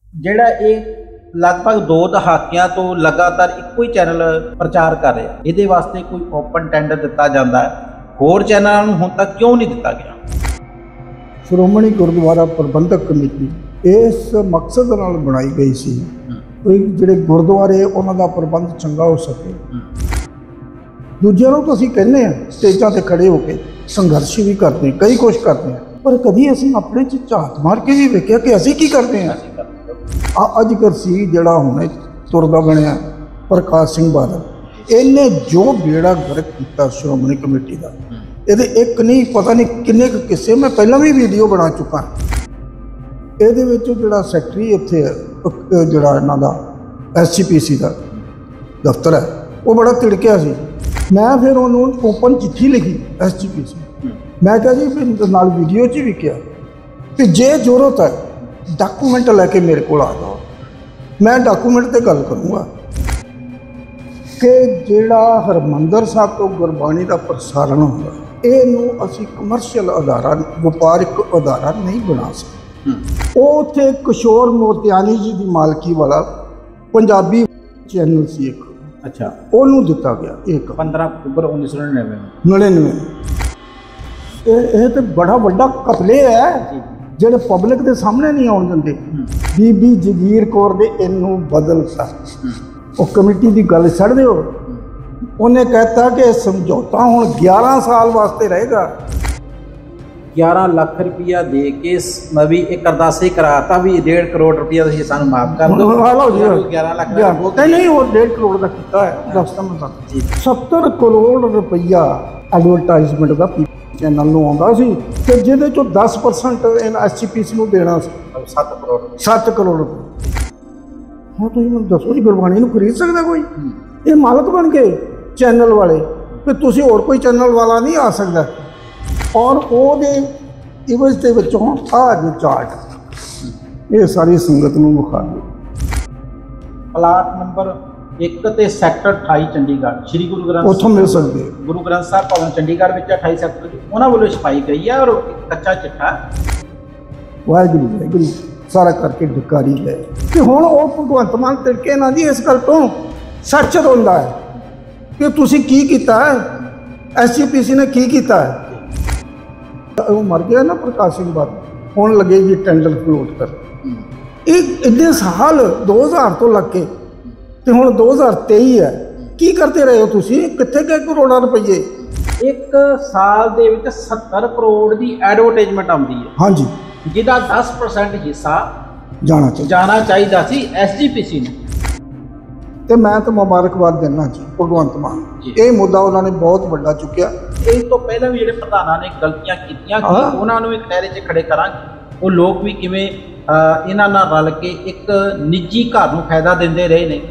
ਜਿਹੜਾ ਇਹ ਲਗਭਗ 2 ਦਹਾਕਿਆਂ ਤੋਂ ਲਗਾਤਾਰ ਇੱਕੋ ਹੀ ਚੈਨਲ ਪ੍ਰਚਾਰ ਕਰ ਰਿਹਾ, ਇਹਦੇ ਵਾਸਤੇ ਕੋਈ ਓਪਨ ਟੈਂਡਰ ਦਿੱਤਾ ਜਾਂਦਾ ਹੈ, ਹੋਰ ਚੈਨਲਾਂ ਨੂੰ ਹੁਣ ਤੱਕ ਕਿਉਂ ਨਹੀਂ ਦਿੱਤਾ ਗਿਆ? ਸ਼੍ਰੋਮਣੀ ਗੁਰਦੁਆਰਾ ਪ੍ਰਬੰਧਕ ਕਮੇਟੀ ਇਸ ਮਕਸਦ ਨਾਲ ਬਣਾਈ ਗਈ ਸੀ ਕਿ ਜਿਹੜੇ ਗੁਰਦੁਆਰੇ ਉਹਨਾਂ ਦਾ ਪ੍ਰਬੰਧ ਚੰਗਾ ਹੋ ਸਕੇ। ਦੂਜਿਆਂ ਨੂੰ ਤਾਂ ਅਸੀਂ ਕਹਿੰਦੇ ਹਾਂ ਸਟੇਜਾਂ ਤੇ ਖੜੇ ਹੋ ਕੇ ਸੰਘਰਸ਼ ਵੀ ਕਰਦੇ, ਕਈ ਕੁਛ ਕਰਦੇ ਹਾਂ, ਪਰ ਕਦੀ ਅਸੀਂ ਆਪਣੇ 'ਚ ਝਾਤ ਮਾਰ ਕੇ ਵੀ ਵੇਖਿਆ ਕਿ ਅਸੀਂ ਕੀ ਕਰਦੇ ਹਾਂ। ਅੱਜ ਕਰਸੀ ਜਿਹੜਾ ਹੁਣੇ ਤੁਰਦਾ ਬਣਿਆ ਪ੍ਰਕਾਸ਼ ਸਿੰਘ ਬਾਦਲ, ਇਹਨੇ ਜੋ ਬੇੜਾ ਗਰਕ ਕੀਤਾ ਸ਼੍ਰੋਮਣੀ ਕਮੇਟੀ ਦਾ, ਇਹਦੇ ਇੱਕ ਨਹੀਂ ਪਤਾ ਨਹੀਂ ਕਿੰਨੇ ਕੁ ਕਿੱਸੇ ਮੈਂ ਪਹਿਲਾਂ ਵੀ ਵੀਡੀਓ ਬਣਾ ਚੁੱਕਾ। ਇਹਦੇ ਵਿੱਚ ਜਿਹੜਾ ਸੈਕਟਰੀ ਇੱਥੇ ਜਿਹੜਾ ਇਹਨਾਂ ਦਾ SGPC ਦਾ ਦਫ਼ਤਰ ਹੈ, ਉਹ ਬੜਾ ਤਿੜਕਿਆ ਸੀ। ਮੈਂ ਫਿਰ ਉਹਨੂੰ ਓਪਨ ਚਿੱਠੀ ਲਿਖੀ SGPC, ਮੈਂ ਕਿਹਾ ਜੀ ਨਾਲ ਵੀਡੀਓ 'ਚ ਵੀ ਕਿਹਾ ਕਿ ਜੇ ਜ਼ਰੂਰਤ ਹੈ ਡਾਕੂਮੈਂਟ ਲੈ ਕੇ ਮੇਰੇ ਕੋਲ ਆ ਜਾਓ, ਮੈਂ ਡਾਕੂਮੈਂਟ 'ਤੇ ਗੱਲ ਕਰੂੰਗਾ ਕਿ ਜਿਹੜਾ ਹਰਿਮੰਦਰ ਸਾਹਿਬ ਤੋਂ ਗੁਰਬਾਣੀ ਦਾ ਪ੍ਰਸਾਰਣ ਹੁੰਦਾ, ਇਹਨੂੰ ਅਸੀਂ ਕਮਰਸ਼ੀਅਲ ਅਦਾਰਾ, ਵਪਾਰਿਕ ਅਦਾਰਾ ਨਹੀਂ ਬਣਾ ਸਕਦੇ। ਉਹ ਉੱਥੇ ਕਿਸ਼ੋਰ ਮੋਤਿਆਨੀ ਜੀ ਦੀ ਮਾਲਕੀ ਵਾਲਾ ਪੰਜਾਬੀ ਚੈਨਲ ਸੀ ਇੱਕ, ਅੱਛਾ, ਉਹਨੂੰ ਦਿੱਤਾ ਗਿਆ। ਇੱਕ 15 ਅਕਤੂਬਰ 1999। ਇਹ ਤੇ ਬੜਾ ਵੱਡਾ ਕਤਲੇ ਹੈ ਜਿਹੜੇ ਪਬਲਿਕ ਦੇ ਸਾਹਮਣੇ ਨਹੀਂ ਆਉਣ ਦਿੰਦੇ। ਬੀਬੀ ਜਗੀਰ ਕੌਰ ਦੇ ਇਹਨੂੰ ਬਦਲਤਾ, ਉਹ ਕਮੇਟੀ ਦੀ ਗੱਲ ਛੱਡ ਦਿਓ, ਉਹਨੇ ਕਹਿਤਾ ਕਿ ਸਮਝੌਤਾ ਹੁਣ 11 ਸਾਲ ਵਾਸਤੇ ਰਹੇਗਾ। 11 ਲੱਖ ਰੁਪਇਆ ਦੇ ਕੇ ਨਵੀ ਇੱਕ ਅਰਦਾਸੇ ਕਰਾਤਾ ਵੀ 1.5 ਕਰੋੜ ਰੁਪਇਆ ਤੁਸੀਂ ਸਾਨੂੰ ਮਾਫ ਕਰ ਦਿਓ। 11 ਲੱਖ ਨਹੀਂ, ਉਹ 1.5 ਕਰੋੜ ਦਾ ਕੀਤਾ ਹੈ। ਦੱਸਦਾ ਮੈਂ 70 ਕਰੋੜ ਰੁਪਇਆ ਐਡਵਰਟਾਈਜ਼ਮੈਂਟ ਦਾ ਚੈਨਲ ਨੂੰ ਆਉਂਦਾ ਸੀ ਤੇ ਜਿਹਦੇ ਚੋਂ 10% SGPC ਨੂੰ ਦੇਣਾ ਸੀ। 7 ਕਰੋੜ ਰੁਪਏ। ਹੁਣ ਤੁਸੀਂ ਮੈਨੂੰ ਦੱਸੋ ਜੀ, ਗੁਰਬਾਣੀ ਨੂੰ ਖਰੀਦ ਸਕਦਾ ਕੋਈ? ਇਹ ਮਾਲਕ ਬਣ ਗਏ ਚੈਨਲ ਵਾਲੇ ਕਿ ਤੁਸੀਂ ਹੋਰ ਕੋਈ ਚੈਨਲ ਵਾਲਾ ਨਹੀਂ ਆ ਸਕਦਾ। ਔਰ ਉਹਦੇ ਇਵਜ਼ ਦੇ ਵਿੱਚੋਂ ਆਹ ਚਾਰਟ ਇਹ ਸਾਰੀ ਸੰਗਤ ਨੂੰ ਵਿਖਾ ਦਿਓ। ਪਲਾਟ ਨੰਬਰ 1 ਤੇ ਸੈਕਟਰ 28 ਚੰਡੀਗੜ੍ਹ, ਸ਼੍ਰੀ ਗੁਰੂ ਗ੍ਰੰਥ ਉੱਥੋਂ ਮਿਲ ਸਕਦੇ ਗੁਰੂ ਗ੍ਰੰਥ ਸਾਹਿਬ ਭਵਨ ਚੰਡੀਗੜ੍ਹ ਵਿੱਚ 28 ਸੈਕਟਰ ਵਿੱਚ ਉਹਨਾਂ ਵੱਲੋਂ ਛਪਾਈ ਗਈ ਹੈ। ਔਰ ਕੱਚਾ ਚਿੱਠਾ ਵਾਹਿਗੁਰੂ ਵਾਹਿਗੁਰੂ ਸਾਰਾ ਕਰਕੇ ਡਿਕਾਰੀ ਲੈ ਤੇ ਹੁਣ ਉਹ ਭਗਵੰਤ ਮਾਨ ਤਿੜਕੇ ਨਾ ਜੀ ਇਸ ਗੱਲ ਤੋਂ ਸੱਚ ਰੋਂਦਾ ਹੈ ਕਿ ਤੁਸੀਂ ਕੀ ਕੀਤਾ ਹੈ, SGPC ਨੇ ਕੀ ਕੀਤਾ ਹੈ। ਉਹ ਮਰ ਗਿਆ ਨਾ ਪ੍ਰਕਾਸ਼ ਸਿੰਘ ਬਾਦਲ, ਹੁਣ ਲੱਗੇ ਜੀ ਟੈਂਡਰ ਫਲੋਟ ਕਰ। ਇਹ ਇੰਨੇ ਸਾਲ 2000 ਤੋਂ ਲੱਗ ਕੇ ਤੇ ਹੁਣ 2023 ਹੈ, ਕੀ ਕਰਦੇ ਰਹੇ ਹੋ ਤੁਸੀਂ? ਕਿੱਥੇ ਗਏ ਕਰੋੜਾਂ ਰੁਪਏ? ਇੱਕ ਸਾਲ ਦੇ ਵਿੱਚ 70 ਕਰੋੜ ਦੀ ਐਡਵਰਟਾਈਜ਼ਮੈਂਟ ਆਉਂਦੀ ਹੈ। ਹਾਂਜੀ, ਜਿਹਦਾ 10% ਹਿੱਸਾ ਜਾਣਾ ਚਾਹੀਦਾ ਸੀ SGPC ਨੂੰ। ਤੇ ਮੈਂ ਤਾਂ ਮੁਬਾਰਕਬਾਦ ਦਿੰਦਾ ਜੀ ਭਗਵੰਤ ਮਾਨ, ਇਹ ਮੁੱਦਾ ਉਹਨਾਂ ਨੇ ਬਹੁਤ ਵੱਡਾ ਚੁੱਕਿਆ। ਇਸ ਤੋਂ ਪਹਿਲਾਂ ਵੀ ਜਿਹੜੇ ਪ੍ਰਧਾਨਾਂ ਨੇ ਗਲਤੀਆਂ ਕੀਤੀਆਂ ਕਿ ਉਹਨਾਂ ਨੂੰ ਇੱਕ ਦਾਇਰੇ 'ਚ ਖੜੇ ਕਰਾਂਗੇ। ਉਹ ਲੋਕ ਵੀ ਕਿਵੇਂ ਇਹਨਾਂ ਨਾਲ ਰਲ ਕੇ ਇੱਕ ਨਿੱਜੀ ਘਰ ਨੂੰ ਫਾਇਦਾ ਦਿੰਦੇ ਰਹੇ ਨੇ।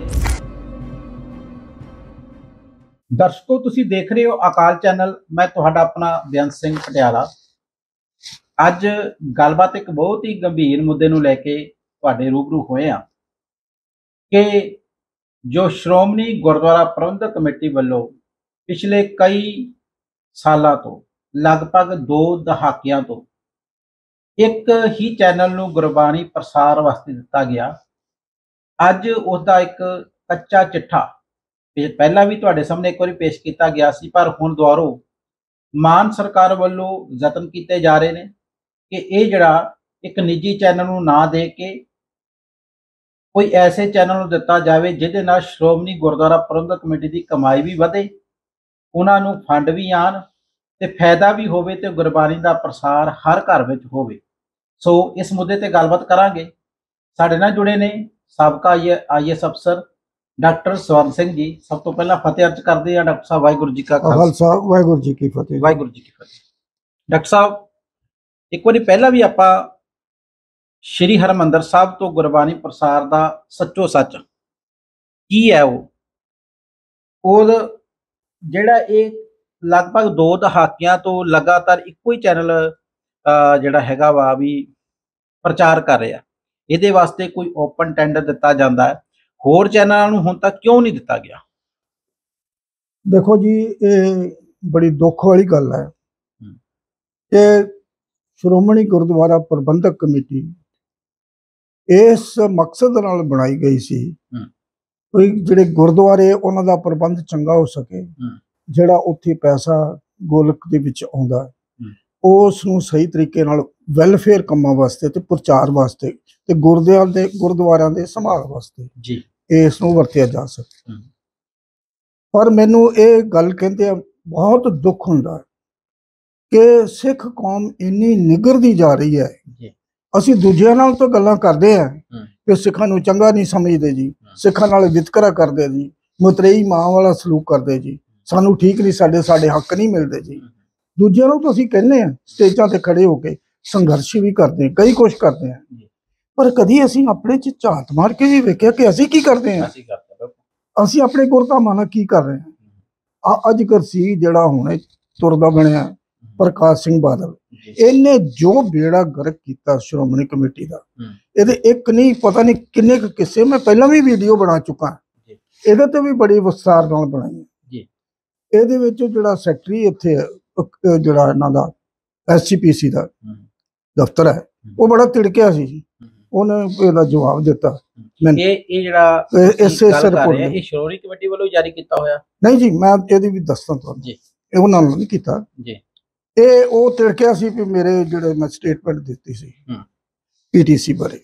ਦਰਸ਼ਕੋ, ਤੁਸੀਂ ਦੇਖ ਰਹੇ ਹੋ ਅਕਾਲ ਚੈਨਲ, ਮੈਂ ਤੁਹਾਡਾ ਆਪਣਾ ਬੇਅੰਤ ਸਿੰਘ ਪਟਿਆਲਾ। ਅੱਜ ਗੱਲਬਾਤ ਇੱਕ ਬਹੁਤ ਹੀ ਗੰਭੀਰ ਮੁੱਦੇ ਨੂੰ ਲੈ ਕੇ ਤੁਹਾਡੇ ਰੂਬਰੂ ਹੋਏ ਹਾਂ ਕਿ ਜੋ ਸ਼੍ਰੋਮਣੀ ਗੁਰਦੁਆਰਾ ਪ੍ਰਬੰਧਕ ਕਮੇਟੀ ਵੱਲੋਂ ਪਿਛਲੇ ਕਈ ਸਾਲਾਂ ਤੋਂ, ਲਗਭਗ 2 ਦਹਾਕਿਆਂ ਤੋਂ ਇੱਕ ਹੀ ਚੈਨਲ ਨੂੰ ਗੁਰਬਾਣੀ ਪ੍ਰਸਾਰ ਵਾਸਤੇ ਦਿੱਤਾ ਗਿਆ, ਅੱਜ ਉਸ ਦਾ ਇੱਕ ਕੱਚਾ ਚਿੱਠਾ ਪਹਿਲਾਂ ਵੀ ਤੁਹਾਡੇ ਸਾਹਮਣੇ ਇੱਕ ਵਾਰੀ ਪੇਸ਼ ਕੀਤਾ ਗਿਆ ਸੀ, ਪਰ ਹੁਣ ਦੁਬਾਰਾ ਮਾਨ ਸਰਕਾਰ ਵੱਲੋਂ ਯਤਨ ਕੀਤੇ ਜਾ ਰਹੇ ਨੇ ਕਿ ਇਹ ਜਿਹੜਾ ਇੱਕ ਨਿੱਜੀ ਚੈਨਲ ਨੂੰ ਨਾ ਦੇ ਕੇ ਕੋਈ ਐਸੇ ਚੈਨਲ ਨੂੰ ਦਿੱਤਾ ਜਾਵੇ ਜਿਹਦੇ ਨਾਲ ਸ਼੍ਰੋਮਣੀ ਗੁਰਦੁਆਰਾ ਪ੍ਰਬੰਧਕ ਕਮੇਟੀ ਦੀ ਕਮਾਈ ਵੀ ਵਧੇ, ਉਹਨਾਂ ਨੂੰ ਫੰਡ ਵੀ ਆਉਣ ਤੇ ਫਾਇਦਾ ਵੀ ਹੋਵੇ ਤੇ ਗੁਰਬਾਣੀ ਦਾ ਪ੍ਰਸਾਰ ਹਰ ਘਰ ਵਿੱਚ ਹੋਵੇ। ਸੋ ਇਸ ਮੁੱਦੇ ਤੇ ਗੱਲਬਾਤ ਕਰਾਂਗੇ। ਸਾਡੇ ਨਾਲ ਜੁੜੇ ਨੇ ਸਾਬਕਾ IAS ਅਫਸਰ ਡਾਕਟਰ ਸਵਰਨ ਸਿੰਘ ਜੀ। ਸਭ ਤੋਂ ਪਹਿਲਾਂ ਫਤਿਹ ਅਰਜ਼ ਕਰਦੇ ਆ ਡਾਕਟਰ ਸਾਹਿਬ। ਵਾਹਿਗੁਰੂ ਜੀ ਕਾ ਖਾਲਸਾ, ਵਾਹਿਗੁਰੂ ਜੀ ਕੀ ਫਤਿਹ। ਵਾਹਿਗੁਰੂ ਜੀ ਕੀ ਫਤਿਹ। ਡਾਕਟਰ ਸਾਹਿਬ, ਇੱਕ ਵਾਰੀ ਪਹਿਲਾਂ ਵੀ ਆਪਾਂ ਸ਼੍ਰੀ ਹਰਿਮੰਦਰ ਸਾਹਿਬ ਤੋਂ ਗੁਰਬਾਣੀ ਪ੍ਰਸਾਰ ਦਾ ਸੱਚੋ ਸੱਚ ਕੀ ਹੈ, ਉਹ ਜਿਹੜਾ ਇਹ ਲਗਭਗ 2 ਦਹਾਕਿਆਂ ਤੋਂ ਲਗਾਤਾਰ ਇੱਕੋ ਹੀ ਚੈਨਲ ਜਿਹੜਾ ਹੈਗਾ ਵਾ ਵੀ ਪ੍ਰਚਾਰ ਕਰ ਰਿਹਾ, ਇਹਦੇ ਵਾਸਤੇ ਕੋਈ ਓਪਨ ਟੈਂਡਰ ਦਿੱਤਾ ਜਾਂਦਾ ਹੈ, ਹੋਰ ਚੈਨਲਾਂ ਨੂੰ ਹੁਣ ਤੱਕ ਕਿਉਂ ਨਹੀਂ ਦਿੱਤਾ ਗਿਆ? ਦੇਖੋ ਜੀ, ਇਹ ਬੜੀ ਦੁੱਖ ਵਾਲੀ ਗੱਲ ਹੈ ਕਿ ਸ਼੍ਰੋਮਣੀ ਗੁਰਦੁਆਰਾ ਪ੍ਰਬੰਧਕ ਕਮੇਟੀ ਇਸ ਮਕਸਦ ਨਾਲ ਬਣਾਈ ਗਈ ਸੀ ਕੋਈ ਜਿਹੜੇ ਗੁਰਦੁਆਰੇ ਉਹਨਾਂ ਦਾ ਪ੍ਰਬੰਧ ਚੰਗਾ ਹੋ ਸਕੇ, ਜਿਹੜਾ ਉੱਥੇ ਪੈਸਾ ਗੋਲਕ ਦੇ ਵਿੱਚ ਆਉਂਦਾ ਉਸ ਨੂੰ ਸਹੀ ਤਰੀਕੇ ਨਾਲ ਵੈਲਫੇਅਰ ਕੰਮਾਂ ਵਾਸਤੇ ਤੇ ਪ੍ਰਚਾਰ ਵਾਸਤੇ ਤੇ ਗੁਰਦੁਆਰਿਆਂ ਦੇ ਸੰਭਾਲ ਵਾਸਤੇ ਜੀ ਇਸ ਨੂੰ ਵਰਤਿਆ ਜਾ ਸਕੇ। ਪਰ ਮੈਨੂੰ ਇਹ ਗੱਲ ਕਹਿੰਦੇ ਬਹੁਤ ਦੁੱਖ ਹੁੰਦਾ ਕਿ ਸਿੱਖ ਕੌਮ ਇੰਨੀ ਨਿਗਰਦੀ ਜਾ ਰਹੀ ਹੈ। ਅਸੀਂ ਦੂਜਿਆਂ ਨਾਲ ਤਾਂ ਗੱਲਾਂ ਕਰਦੇ ਆ ਕਿ ਸਿੱਖਾਂ ਨੂੰ ਚੰਗਾ ਨਹੀਂ ਸਮਝਦੇ ਜੀ, ਸਿੱਖਾਂ ਨਾਲ ਵਿਤਕਰਾ ਕਰਦੇ ਜੀ, ਮਤਰੇਈ ਮਾਂ ਵਾਲਾ ਸਲੂਕ ਕਰਦੇ ਜੀ, ਸਾਨੂੰ ਠੀਕ ਨਹੀਂ, ਸਾਡੇ ਹੱਕ ਨਹੀਂ ਮਿਲਦੇ ਜੀ। ਦੂਜਿਆਂ ਨੂੰ ਤਾਂ ਅਸੀਂ ਕਹਿੰਦੇ ਆ, ਸਟੇਜਾਂ ਤੇ ਖੜੇ ਹੋ ਕੇ ਸੰਘਰਸ਼ ਵੀ ਕਰਦੇ ਆ, ਕਈ ਕੁਛ ਕਰਦੇ ਆ, ਪਰ ਕਦੀ ਅਸੀਂ ਆਪਣੇ ਚ ਝਾਤ ਮਾਰ ਕੇ ਵੀ ਵੇਖਿਆ ਕਿ ਅਸੀਂ ਕੀ ਕਰਦੇ ਆ, ਅਸੀਂ ਆਪਣੇ ਗੁਰਧਾਮਾਂ ਨਾਲ ਕੀ ਕਰ ਰਹੇ ਆ। ਅੱਜ ਕਰਸੀ ਜਿਹੜਾ ਹੁਣੇ ਤੁਰਦਾ ਬਣਿਆ ਪ੍ਰਕਾਸ਼ ਸਿੰਘ ਬਾਦਲ, ਇਹਨੇ ਜੋ ਬੇੜਾ ਗਰਕ ਕੀਤਾ ਸ਼੍ਰੋਮਣੀ ਕਮੇਟੀ ਦਾ, ਇਹਦੇ ਇੱਕ ਨਹੀਂ ਪਤਾ ਨਹੀਂ ਕਿੰਨੇ ਕੁ ਕਿੱਸੇ ਮੈਂ ਪਹਿਲਾਂ ਵੀ ਵੀਡੀਓ ਬਣਾ ਚੁੱਕਾ, ਇਹਦੇ ਤੇ ਵੀ ਬੜੀ ਵਿਸਥਾਰ ਨਾਲ ਬਣਾਈ ਹੈ। ਇਹਦੇ ਵਿੱਚ ਜਿਹੜਾ ਸੈਕਟਰੀ ਇੱਥੇ ਜਿਹੜਾ ਇਹਨਾਂ ਦਾ SGPC ਦਾ ਦਫ਼ਤਰ ਹੈ ਉਹ ਬੜਾ ਤਿੜਕਿਆ ਸੀ, ਉਹਨੇ ਇਹਦਾ ਜਵਾਬ ਦਿੱਤਾ। ਇਹ ਜਿਹੜਾ ਇਸੇ ਰਿਪੋਰਟ ਇਹ ਸ਼੍ਰੋਮਣੀ ਕਮੇਟੀ ਵੱਲੋਂ ਜਾਰੀ ਕੀਤਾ ਹੋਇਆ ਨਹੀਂ ਜੀ, ਮੈਂ ਇਹਦੀ ਵੀ ਦੱਸਦਾ ਤੁਹਾਨੂੰ ਜੀ, ਇਹ ਉਹਨਾਂ ਨੇ ਨਹੀਂ ਕੀਤਾ ਜੀ। ਇਹ ਉਹ ਤਿੜਕਿਆ ਸੀ ਵੀ ਮੇਰੇ ਜਿਹੜੇ ਮੈਂ ਸਟੇਟਮੈਂਟ ਦਿੱਤੀ ਸੀ PTC ਬਾਰੇ,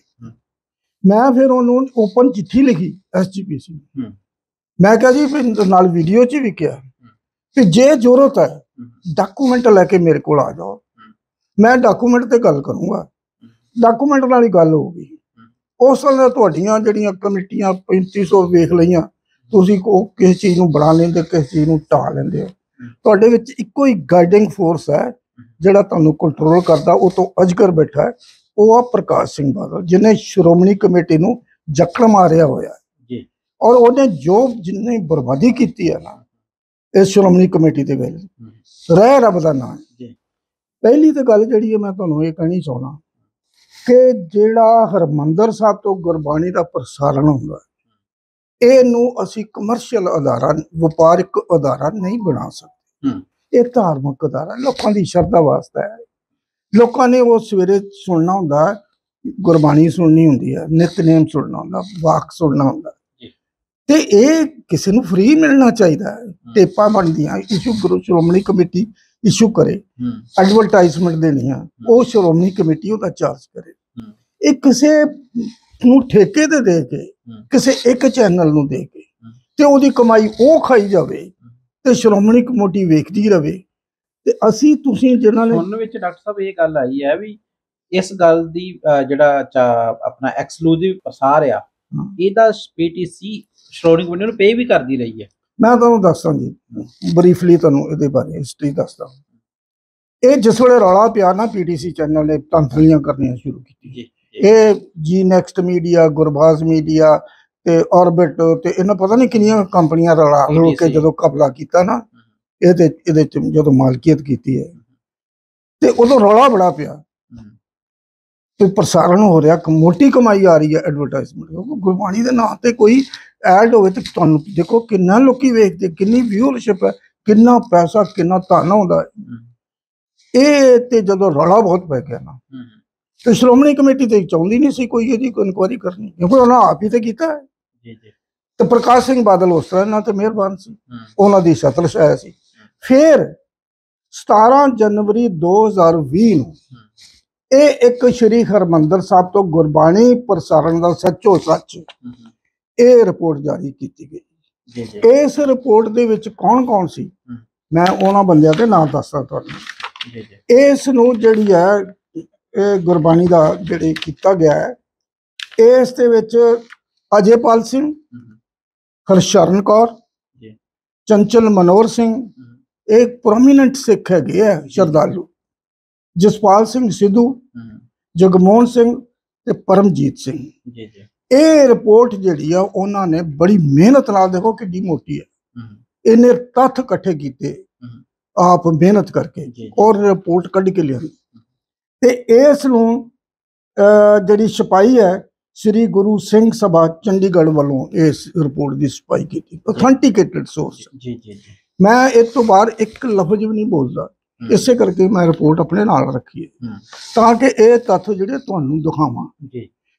ਮੈਂ ਫਿਰ ਉਹਨੂੰ ਓਪਨ ਚਿੱਠੀ ਲਿਖੀ SGPC ਨੂੰ। ਮੈਂ ਕਿਹਾ ਜੀ ਨਾਲ ਵੀਡੀਓ 'ਚ ਵੀ ਕਿਹਾ ਕਿ ਜੇ ਜ਼ਰੂਰਤ ਹੈ ਡਾਕੂਮੈਂਟ ਲੈ ਕੇ ਮੇਰੇ ਕੋਲ ਆ ਜਾਓ, ਮੈਂ ਡਾਕੂਮੈਂਟ ਤੇ ਗੱਲ ਕਰੂੰਗਾ, ਡਾਕੂਮੈਂਟ ਨਾਲ ਹੀ ਗੱਲ ਹੋਊਗੀ। ਉਸ ਵੇਲੇ ਤੁਹਾਡੀਆਂ ਜਿਹੜੀਆਂ ਕਮੇਟੀਆਂ 3500 ਵੇਖ ਲਈਆਂ, ਤੁਸੀਂ ਕਿਸੇ ਚੀਜ਼ ਨੂੰ ਬਣਾ ਲੈਂਦੇ, ਕਿਸੇ ਚੀਜ਼ ਨੂੰ ਢਾਹ ਲੈਂਦੇ ਹੋ। ਤੁਹਾਡੇ ਵਿੱਚ ਇੱਕੋ ਹੀ ਗਾਈਡਿੰਗ ਫੋਰਸ ਹੈ ਜਿਹੜਾ ਤੁਹਾਨੂੰ ਕੰਟਰੋਲ ਕਰਦਾ, ਉਹ ਤੋਂ ਅਜਗਰ ਬੈਠਾ ਹੈ, ਉਹ ਆ ਪ੍ਰਕਾਸ਼ ਸਿੰਘ ਬਾਦਲ, ਜਿਹਨੇ ਸ਼੍ਰੋਮਣੀ ਕਮੇਟੀ ਨੂੰ ਜਕੜ ਮਾਰਿਆ ਹੋਇਆ ਜੀ। ਔਰ ਉਹਨੇ ਜੋ ਜਿੰਨੀ ਬਰਬਾਦੀ ਕੀਤੀ ਹੈ ਨਾ ਇਸ ਸ਼੍ਰੋਮਣੀ ਕਮੇਟੀ ਦੇ ਵੇਲੇ, ਰਹਿ ਰੱਬ ਦਾ ਨਾਮ। ਪਹਿਲੀ ਤਾਂ ਗੱਲ ਜਿਹੜੀ ਹੈ ਮੈਂ ਤੁਹਾਨੂੰ ਇਹ ਕਹਿਣੀ ਚਾਹੁੰਦਾ ਕਿ ਜਿਹੜਾ ਹਰਿਮੰਦਰ ਸਾਹਿਬ ਤੋਂ ਗੁਰਬਾਣੀ ਦਾ ਪ੍ਰਸਾਰਣ ਹੁੰਦਾ, ਇਹਨੂੰ ਅਸੀਂ ਕਮਰਸ਼ੀਅਲ ਅਦਾਰਾ, ਵਪਾਰਿਕ ਅਦਾਰਾ ਨਹੀਂ ਬਣਾ ਸਕਦੇ। ਇਹ ਧਾਰਮਿਕ ਅਦਾਰਾ ਲੋਕਾਂ ਦੀ ਸ਼ਰਧਾ ਵਾਸਤੇ ਹੈ। ਲੋਕਾਂ ਨੇ ਉਹ ਸਵੇਰੇ ਸੁਣਨਾ ਹੁੰਦਾ, ਗੁਰਬਾਣੀ ਸੁਣਨੀ ਹੁੰਦੀ ਹੈ, ਨਿਤਨੇਮ ਸੁਣਨਾ ਹੁੰਦਾ, ਵਾਕ ਸੁਣਨਾ ਹੁੰਦਾ, ਤੇ ਇਹ ਕਿਸੇ ਨੂੰ ਫ੍ਰੀ ਮਿਲਣਾ ਚਾਹੀਦਾ ਹੈ। ਟੇਪਾਂ ਬਣਦੀਆਂ ਇਸ਼ੂ ਗੁਰੂ ਸ਼੍ਰੋਮਣੀ ਕਮੇਟੀ ਇਸ਼ੂ ਕਰੇ, ਐਡਵਰਟਾਈਜ਼ਮੈਂਟ ਦੇਣੀਆਂ ਉਹ ਸ਼੍ਰੋਮਣੀ ਕਮੇਟੀ ਉਹਦਾ ਚਾਰਜ ਕਰੇ। ਇਹ ਕਿਸੇ ਨੂੰ ਠੇਕੇ ਤੇ ਦੇ ਕੇ, ਕਿਸੇ ਇੱਕ ਚੈਨਲ ਨੂੰ ਦੇ ਕੇ ਤੇ ਉਹਦੀ ਕਮਾਈ ਉਹ ਖਾਈ ਜਾਵੇ ਤੇ ਸ਼੍ਰੋਮਣੀ ਕਮੇਟੀ ਵੇਖਦੀ ਰਵੇ। ਤੇ ਅਸੀਂ ਤੁਸੀਂ ਜਿਹਨਾਂ ਨੇ ਸੁਣਨ ਵਿੱਚ ਡਾਕਟਰ ਸਾਹਿਬ ਇਹ ਗੱਲ ਆਈ ਹੈ ਵੀ ਇਸ ਗੱਲ ਦੀ ਜਿਹੜਾ ਆਪਣਾ ਐਕਸਕਲੂਸਿਵ ਪ੍ਰਸਾਰ ਆ, ਇਹਦਾ PTC ਸ਼੍ਰੋਮਣੀ ਕਮੇਟੀ ਨੂੰ ਪੇ ਵੀ ਕਰਦੀ ਰਹੀ ਹੈ। ਮੈਂ ਤੁਹਾਨੂੰ ਦੱਸਦਾ ਜੀ ਬਰੀਫਲੀ, ਤੁਹਾਨੂੰ ਇਹਦੇ ਬਾਰੇ ਹਿਸਟਰੀ ਦੱਸਦਾ। ਇਹ ਜਿਸ ਵੇਲੇ ਰੌਲਾ ਪਿਆ ਨਾ, PTC ਚੈਨਲ ਨੇ ਧੰਥਲੀਆਂ ਕਰਨੀਆਂ ਸ਼ੁਰੂ ਕੀਤੀ। ਇਹ G next media, Gurbaz media ਤੇ ਆਰਬਿਟ ਤੇ ਇਹਨਾਂ ਪਤਾ ਨਹੀਂ ਕਿੰਨੀਆਂ ਕੰਪਨੀਆਂ ਰਲਾ ਕੇ ਜਦੋਂ ਕਬਜ਼ਾ ਕੀਤਾ ਨਾ, ਇਹਦੇ ਚ ਜਦੋਂ ਮਾਲਕੀਅਤ ਕੀਤੀ ਹੈ, ਤੇ ਉਦੋਂ ਰੌਲਾ ਬੜਾ ਪਿਆ ਤੇ ਪ੍ਰਸਾਰਣ ਹੋ ਰਿਹਾ, ਮੋਟੀ ਕਮਾਈ ਆ ਰਹੀ ਹੈ ਐਡਵਰਟਾਈਜ਼ਮੈਂਟ। ਗੁਰਬਾਣੀ ਦੇ ਨਾਂ ਤੇ ਕੋਈ ਐਡ ਹੋਵੇ ਤੇ ਤੁਹਾਨੂੰ ਦੇਖੋ ਕਿੰਨਾ ਲੋਕੀ ਵੇਖਦੇ, ਕਿੰਨੀ ਵਿਊਅਰਸ਼ਿਪ ਹੈ, ਕਿੰਨਾ ਪੈਸਾ, ਕਿੰਨਾ ਧਨ ਆਉਂਦਾ ਹੈ। ਇਹ ਤੇ ਜਦੋਂ ਰੌਲਾ ਬਹੁਤ ਪੈ ਗਿਆ ਨਾ, ਤੇ ਸ਼੍ਰੋਮਣੀ ਕਮੇਟੀ ਤੇ ਚਾਹੁੰਦੀ ਨਹੀਂ ਸੀ ਕੋਈ ਇਹਦੀ ਇਨਕੁਆਇਰੀ ਕਰਨੀ, ਕਿਉਂਕਿ ਉਹਨਾਂ ਆਪ ਹੀ ਤੇ ਕੀਤਾ ਹੈ। ਤੇ ਪ੍ਰਕਾਸ਼ ਸਿੰਘ ਬਾਦਲ ਉਸ ਤਰ੍ਹਾਂ ਨਾਲ ਤੇ ਮਿਹਰਬਾਨ ਸੀ, ਉਹਨਾਂ ਦੀ ਸ਼ਤਲ ਛਾਇਆ ਸੀ। ਫਿਰ 17 ਜਨਵਰੀ 2020 ਨੂੰ ਇਹ ਇੱਕ ਸ਼੍ਰੀ ਹਰਿਮੰਦਰ ਸਾਹਿਬ ਤੋਂ ਗੁਰਬਾਣੀ ਪ੍ਰਸਾਰਣ ਦਾ ਸੱਚੋ ਸੱਚ ਇਹ ਰਿਪੋਰਟ ਜਾਰੀ ਕੀਤੀ ਗਈ। ਇਸ ਰਿਪੋਰਟ ਦੇ ਵਿੱਚ ਕੌਣ ਕੌਣ ਸੀ, ਮੈਂ ਉਹਨਾਂ ਬੰਦਿਆਂ ਦੇ ਨਾਮ ਦੱਸਦਾ ਤੁਹਾਨੂੰ। ਇਸ ਨੂੰ ਜਿਹੜੀ ਹੈ ਇਹ ਗੁਰਬਾਣੀ ਦਾ ਜਿਹੜੇ ਕੀਤਾ ਗਿਆ ਹੈ, ਇਸ ਦੇ ਵਿੱਚ ਅਜੇਪਾਲ ਸਿੰਘ, ਹਰਸ਼ਰਨ ਕੌਰ, ਚੰਚਲ ਮਨੋਹਰ ਸਿੰਘ, ਇੱਕ ਪ੍ਰੋਮੀਨੈਂਟ ਸਿੱਖ ਹੈਗੇ ਹੈ ਸ਼ਰਧਾਲੂ, ਜਸਪਾਲ ਸਿੰਘ ਸਿੱਧੂ, ਜਗਮੋਹਨ ਸਿੰਘ ਤੇ ਪਰਮਜੀਤ ਸਿੰਘ। ਇਹ ਰਿਪੋਰਟ ਜਿਹੜੀ ਆ ਉਹਨਾਂ ਨੇ ਬੜੀ ਮਿਹਨਤ ਨਾਲ, ਦੇਖੋ ਕਿੰਨੀ ਮੋਟੀ ਹੈ, ਇਹਨੇ ਤੱਥ ਇਕੱਠੇ ਕੀਤੇ ਆਪ ਮਿਹਨਤ ਕਰਕੇ ਔਰ ਰਿਪੋਰਟ ਕੱਢ ਕੇ ਲਿਆਂਦੀ। ਤੇ ਇਸ ਨੂੰ ਜਿਹੜੀ ਛਪਾਈ ਹੈ ਸ੍ਰੀ ਗੁਰੂ ਸਿੰਘ ਸਭਾ ਚੰਡੀਗੜ੍ਹ ਵੱਲੋਂ ਇਸ ਰਿਪੋਰਟ ਦੀ ਛਪਾਈ ਕੀਤੀ, ਅਥੈਂਟੀਕੇਟਡ ਸੋਰਸ। ਮੈਂ ਇਸ ਤੋਂ ਬਾਅਦ ਇੱਕ ਲਫ਼ਜ਼ ਵੀ ਨਹੀਂ ਬੋਲਦਾ, ਇਸੇ ਕਰਕੇ ਮੈਂ ਰਿਪੋਰਟ ਆਪਣੇ ਨਾਲ ਰੱਖੀ ਹੈ ਤਾਂ ਕਿ ਇਹ ਤੱਥ ਜਿਹੜੇ ਤੁਹਾਨੂੰ ਦਿਖਾਵਾਂ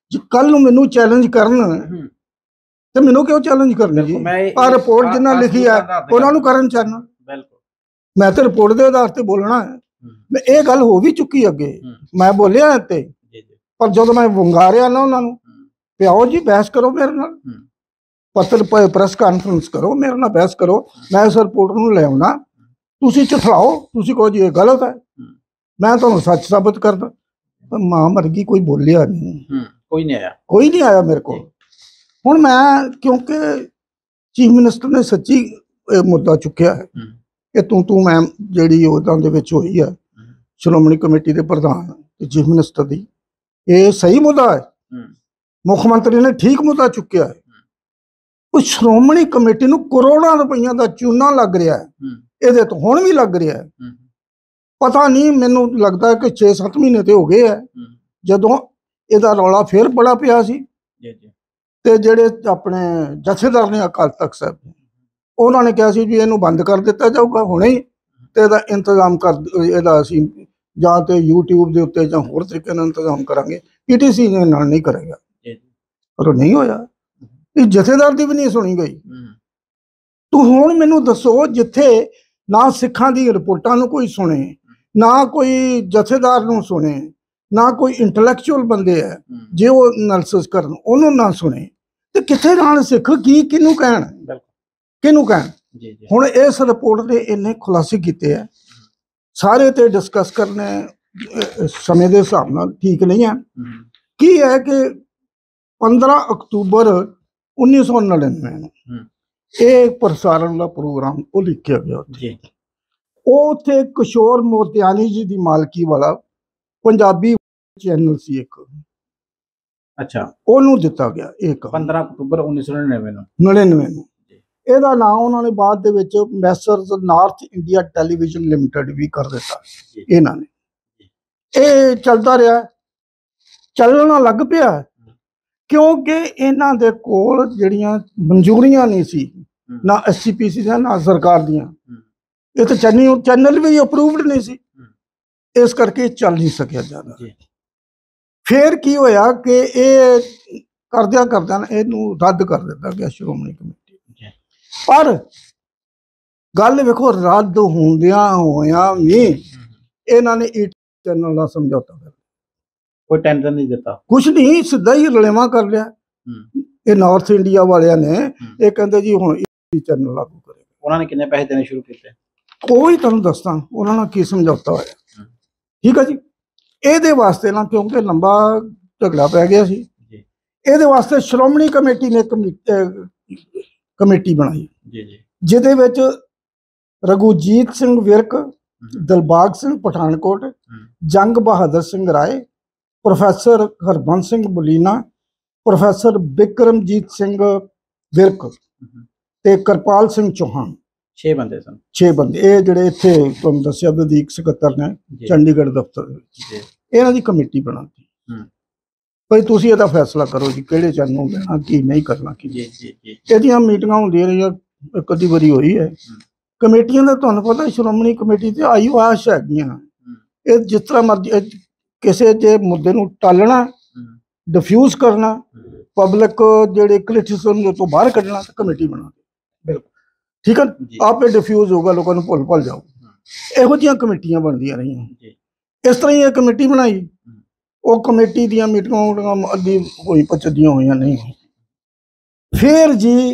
ਜੇ ਕੱਲ ਨੂੰ ਮੈਨੂੰ ਚੈਲੰਜ ਕਰਨ ਤੇ ਮੈਨੂੰ ਕਿਉਂ ਚੈਲੰਜ ਕਰਨੀ ਜੀ? ਆ ਰਿਪੋਰਟ ਜਿੰਨਾ ਲਿਖੀ ਹੈ ਉਹਨਾਂ ਨੂੰ ਕਰਨ ਚਾਹਨਾ। ਬਿਲਕੁਲ, ਮੈਂ ਤਾਂ ਰਿਪੋਰਟ ਦੇ ਆਧਾਰ ਤੇ ਬੋਲਣਾ ਹੈ। ਮੈਂ ਇਹ ਗੱਲ ਹੋ ਵੀ ਚੁੱਕੀ ਅੱਗੇ, ਮੈਂ ਬੋਲਿਆ ਇੱਥੇ, ਪਰ ਜਦੋਂ ਮੈਂ ਵੰਗਾਰਿਆ ਨਾ ਉਹਨਾਂ ਨੂੰ, ਪਿਆਓ ਜੀ ਬਹਿਸ ਕਰੋ ਮੇਰੇ ਨਾਲ, ਪੱਤਰ ਪ੍ਰੈਸ ਕਾਨਫਰੰਸ ਕਰੋ, ਮੇਰੇ ਨਾਲ ਬਹਿਸ ਕਰੋ, ਮੈਂ ਇਸ ਰਿਪੋਰਟ ਨੂੰ ਲੈ ਆਉਣਾ, ਤੁਸੀਂ ਝੁਠਲਾਓ, ਤੁਸੀਂ ਕਹੋ ਜੀ ਇਹ ਗਲਤ ਹੈ, ਮੈਂ ਤੁਹਾਨੂੰ ਸੱਚ ਸਾਬਤ ਕਰਦਾ। ਪਰ ਮਾਂ ਮਰ ਗਈ, ਕੋਈ ਬੋਲਿਆ ਨਹੀਂ, ਕੋਈ ਨਹੀਂ ਆਇਆ ਮੇਰੇ ਕੋਲ। ਹੁਣ ਮੈਂ, ਕਿਉਂਕਿ ਚੀਫ ਮਿਨਿਸਟਰ ਨੇ ਸੱਚੀ ਮੁੱਦਾ ਚੁੱਕਿਆ ਹੈ ਕਿ ਤੂੰ ਮੈਂ ਜਿਹੜੀ ਉਹਦਾਂ ਦੇ ਵਿੱਚ ਹੋਈ ਹੈ ਸ਼੍ਰੋਮਣੀ ਕਮੇਟੀ ਦੇ ਪ੍ਰਧਾਨ ਤੇ ਚੀਫ ਮਿਨਿਸਟਰ ਦੀ, ਇਹ ਸਹੀ ਮੁੱਦਾ ਹੈ, ਮੁੱਖ ਮੰਤਰੀ ਨੇ ਠੀਕ ਮੁੱਦਾ ਚੁੱਕਿਆ ਹੈ। ਉਹ ਸ਼੍ਰੋਮਣੀ ਕਮੇਟੀ ਨੂੰ ਕਰੋੜਾਂ ਰੁਪਈਆਂ ਦਾ ਚੂਨਾ ਲੱਗ ਰਿਹਾ ਹੈ, ਇਹਦੇ ਤੋਂ ਹੁਣ ਵੀ ਲੱਗ ਰਿਹਾ ਹੈ। ਪਤਾ ਨਹੀਂ, ਮੈਨੂੰ ਲੱਗਦਾ ਕਿ 6-7 ਮਹੀਨੇ ਤੇ ਹੋ ਗਏ ਹੈ ਜਦੋਂ ਇਹਦਾ ਰੌਲਾ ਫਿਰ ਬੜਾ ਪਿਆ ਸੀ। ਤੇ ਜਿਹੜੇ ਆਪਣੇ ਜਥੇਦਾਰ ਨੇ ਅਕਾਲ ਤਖਤ ਸਾਹਿਬ, ਉਹਨਾਂ ਨੇ ਕਿਹਾ ਸੀ ਵੀ ਇਹਨੂੰ ਬੰਦ ਕਰ ਦਿੱਤਾ ਜਾਊਗਾ ਹੁਣੇ ਹੀ, ਤੇ ਇਹਦਾ ਇੰਤਜ਼ਾਮ ਇਹਦਾ ਅਸੀਂ ਜਾਂ ਤੇ YouTube ਦੇ ਉੱਤੇ ਜਾਂ ਹੋਰ ਤਰੀਕੇ ਨਾਲ ਇੰਤਜ਼ਾਮ ਕਰਾਂਗੇ, PTC ਨਾਲ ਨਹੀਂ ਕਰੇਗਾ। ਪਰ ਉਹ ਨਹੀਂ ਹੋਇਆ, ਇਹ ਜਥੇਦਾਰ ਦੀ ਵੀ ਨਹੀਂ ਸੁਣੀ ਗਈ। ਤੂੰ ਹੁਣ ਮੈਨੂੰ ਦੱਸੋ, ਜਿੱਥੇ ਨਾ ਸਿੱਖਾਂ ਦੀ ਰਿਪੋਰਟਾਂ ਨੂੰ ਕੋਈ ਸੁਣੇ, ਨਾ ਕੋਈ ਜਥੇਦਾਰ ਨੂੰ ਸੁਣੇ, ਨਾ ਕੋਈ ਇੰਟੈਲੈਕਚੁਅਲ ਬੰਦੇ ਹੈ ਜੇ ਉਹ ਐਨਾਲਿਸਿਸ ਕਰਨ, ਉਹਨੂੰ ਨਾ ਸੁਣੇ, ਤੇ ਕਿੱਥੇ ਜਾਣ ਸਿੱਖ? ਕਿਹਨੂੰ ਕਹਿਣ? ਹੁਣ ਇਸ ਰਿਪੋਰਟ ਦੇ ਇੰਨੇ ਖੁਲਾਸੇ ਕੀਤੇ ਹੈ, ਸਾਰੇ ਤੇ ਡਿਸਕਸ ਕਰਨੇ ਸਮੇਂ ਦੇ ਹਿਸਾਬ ਨਾਲ ਠੀਕ ਨਹੀਂ ਹੈ। ਕੀ ਹੈ ਕਿ 15 ਅਕਤੂਬਰ 1999 ਨੂੰ ਇਹ ਪ੍ਰਸਾਰਣ ਦਾ ਪ੍ਰੋਗਰਾਮ ਉਹ ਲਿਖਿਆ ਗਿਆ ਉੱਥੇ। ਉਹ ਉੱਥੇ ਕਿਸ਼ੋਰ ਮੋਤਿਆਨੀ ਜੀ ਦੀ ਮਾਲਕੀ ਵਾਲਾ ਪੰਜਾਬੀ ਚੈਨਲ ਸੀ ਇੱਕ, ਅੱਛਾ, ਉਹਨੂੰ ਦਿੱਤਾ ਗਿਆ। ਇੱਕ 15 ਅਕਤੂਬਰ 1999 ਨੂੰ ਇਹਦਾ ਨਾਮ ਉਹਨਾਂ ਨੇ ਬਾਅਦ ਦੇ ਵਿੱਚ Messrs North India Television Limited ਵੀ ਕਰ ਦਿੱਤਾ ਇਹਨਾਂ ਨੇ। ਇਹ ਚੱਲਦਾ ਰਿਹਾ, ਚੱਲਣਾ ਲੱਗ ਪਿਆ, ਕਿਉਂਕਿ ਇਹਨਾਂ ਦੇ ਕੋਲ ਜਿਹੜੀਆਂ ਮਨਜ਼ੂਰੀਆਂ ਨਹੀਂ ਸੀ, ਨਾ SCPC ਦੀਆਂ ਨਾ ਸਰਕਾਰ ਦੀਆਂ, ਇਹ ਤਾਂ ਚੈਨਲ ਵੀ ਅਪਰੂਵਡ ਨਹੀਂ ਸੀ, ਇਸ ਕਰਕੇ ਚੱਲ ਨਹੀਂ ਸਕਿਆ ਜ਼ਿਆਦਾ। ਫਿਰ ਕੀ ਹੋਇਆ ਕਿ ਇਹ ਕਰਦਿਆਂ ਇਹਨੂੰ ਰੱਦ ਕਰ ਦਿੱਤਾ ਗਿਆ ਸ਼੍ਰੋਮਣੀ ਕਮੇਟੀ। ਪਰ ਗੱਲ ਵੇਖੋ, ਰੱਦ ਹੋਇਆ ਵੀ ਇਹਨਾਂ ਨੇ ਚੈਨਲ ਦਾ ਸਮਝੌਤਾ ਕਰ ਲਿਆ, ਕੋਈ ਟੈਂਸ਼ਨ ਨਹੀਂ ਦਿੱਤਾ, ਕੁਛ ਨਹੀਂ, ਸਿੱਧਾ ਹੀ ਰਲੇਵਾਂ ਕਰ ਲਿਆ। ਇਹ ਨਾਰਥ ਇੰਡੀਆ ਵਾਲਿਆਂ ਨੇ ਇਹ ਕਹਿੰਦੇ ਜੀ ਹੁਣ ਚੈਨਲ ਲਾਗੂ ਕਰੇਗਾ। ਉਹਨਾਂ ਨੇ ਕਿੰਨੇ ਪੈਸੇ ਦੇਣੇ ਸ਼ੁਰੂ ਕੀਤੇ? ਕੋਈ ਤੁਹਾਨੂੰ ਦੱਸਦਾ ਉਹਨਾਂ ਨਾਲ ਕੀ ਸਮਝੌਤਾ ਹੋਇਆ। ਠੀਕ ਹੈ ਜੀ, ਇਹਦੇ ਵਾਸਤੇ ਨਾ, ਕਿਉਂਕਿ ਲੰਬਾ ਝਗੜਾ ਪੈ ਗਿਆ ਸੀ, ਇਹਦੇ ਵਾਸਤੇ ਸ਼੍ਰੋਮਣੀ ਕਮੇਟੀ ਨੇ ਕਮੇਟੀ ਬਣਾਈ, ਜਿਹਦੇ ਵਿੱਚ ਰਘੂਜੀਤ ਸਿੰਘ ਵਿਰਕ, ਦਿਲਬਾਗ ਸਿੰਘ ਪਠਾਨਕੋਟ, ਜੰਗ ਬਹਾਦਰ ਸਿੰਘ ਰਾਏ, ਪ੍ਰੋਫੈਸਰ ਹਰਬੰਸ ਸਿੰਘ ਬਲੀਨਾ, ਪ੍ਰੋਫੈਸਰ ਬਿਕਰਮਜੀਤ ਸਿੰਘ ਵਿਰਕ ਤੇ ਕਿਰਪਾਲ ਸਿੰਘ ਚੌਹਾਨ, 6 ਬੰਦੇ ਸਨ। 6 ਬੰਦੇ, ਇਹ ਜਿਹੜੇ ਇੱਥੇ ਤੁਹਾਨੂੰ ਦੱਸਿਆ ਵਧੀਕ ਸਕੱਤਰ ਨੇ ਚੰਡੀਗੜ੍ਹ ਦਫ਼ਤਰ ਵਿੱਚ, ਇਹਨਾਂ ਦੀ ਕਮੇਟੀ ਬਣਾਤੀ। ਭਾਈ ਤੁਸੀਂ ਇਹਦਾ ਫੈਸਲਾ ਕਰੋ ਜੀ, ਕਿਹੜੇ ਚੈਨਲ ਨੂੰ ਲੈਣਾ, ਕੀ ਨਹੀਂ ਕਰਨਾ। ਇਹਦੀਆਂ ਮੀਟਿੰਗਾਂ ਹੁੰਦੀਆਂ ਰਹੀਆਂ, ਇੱਕ ਅੱਧੀ ਵਾਰੀ ਹੋਈ ਹੈ। ਕਮੇਟੀਆਂ ਦਾ ਤੁਹਾਨੂੰ ਪਤਾ, ਸ਼੍ਰੋਮਣੀ ਕਮੇਟੀ ਤੇ ਆਯੁਆਸ਼ ਹੈਗੀਆਂ, ਇਹ ਜਿਸ ਤਰ੍ਹਾਂ ਮਰਜ਼ੀ ਕਿਸੇ ਜੇ ਮੁੱਦੇ ਨੂੰ ਟਾਲਣਾ, ਡਿਫਿਊਜ਼ ਕਰਨਾ, ਪਬਲਿਕ ਜਿਹੜੇ ਕ੍ਰਿਟਿਸਿਜ਼ਮ ਤੋਂ ਬਾਹਰ ਕੱਢਣਾ, ਤੇ ਕਮੇਟੀ ਬਣਾ ਦੇ। ਬਿਲਕੁਲ ਠੀਕ ਹੈ, ਆਪੇ ਡਿਫਿਊਜ਼ ਹੋਊਗਾ, ਲੋਕਾਂ ਨੂੰ ਭੁੱਲ ਜਾਓ। ਇਹੋ ਜਿਹੀਆਂ ਕਮੇਟੀਆਂ ਬਣਦੀਆਂ ਰਹੀਆਂ। ਇਸ ਤਰ੍ਹਾਂ ਹੀ ਇਹ ਕਮੇਟੀ ਬਣਾਈ, ਉਹ ਕਮੇਟੀ ਦੀਆਂ ਮੀਟਿੰਗਾਂ ਅੱਧੀ ਹੋਈ ਪਚਦੀਆਂ ਹੋਈਆਂ ਨਹੀਂ। ਫਿਰ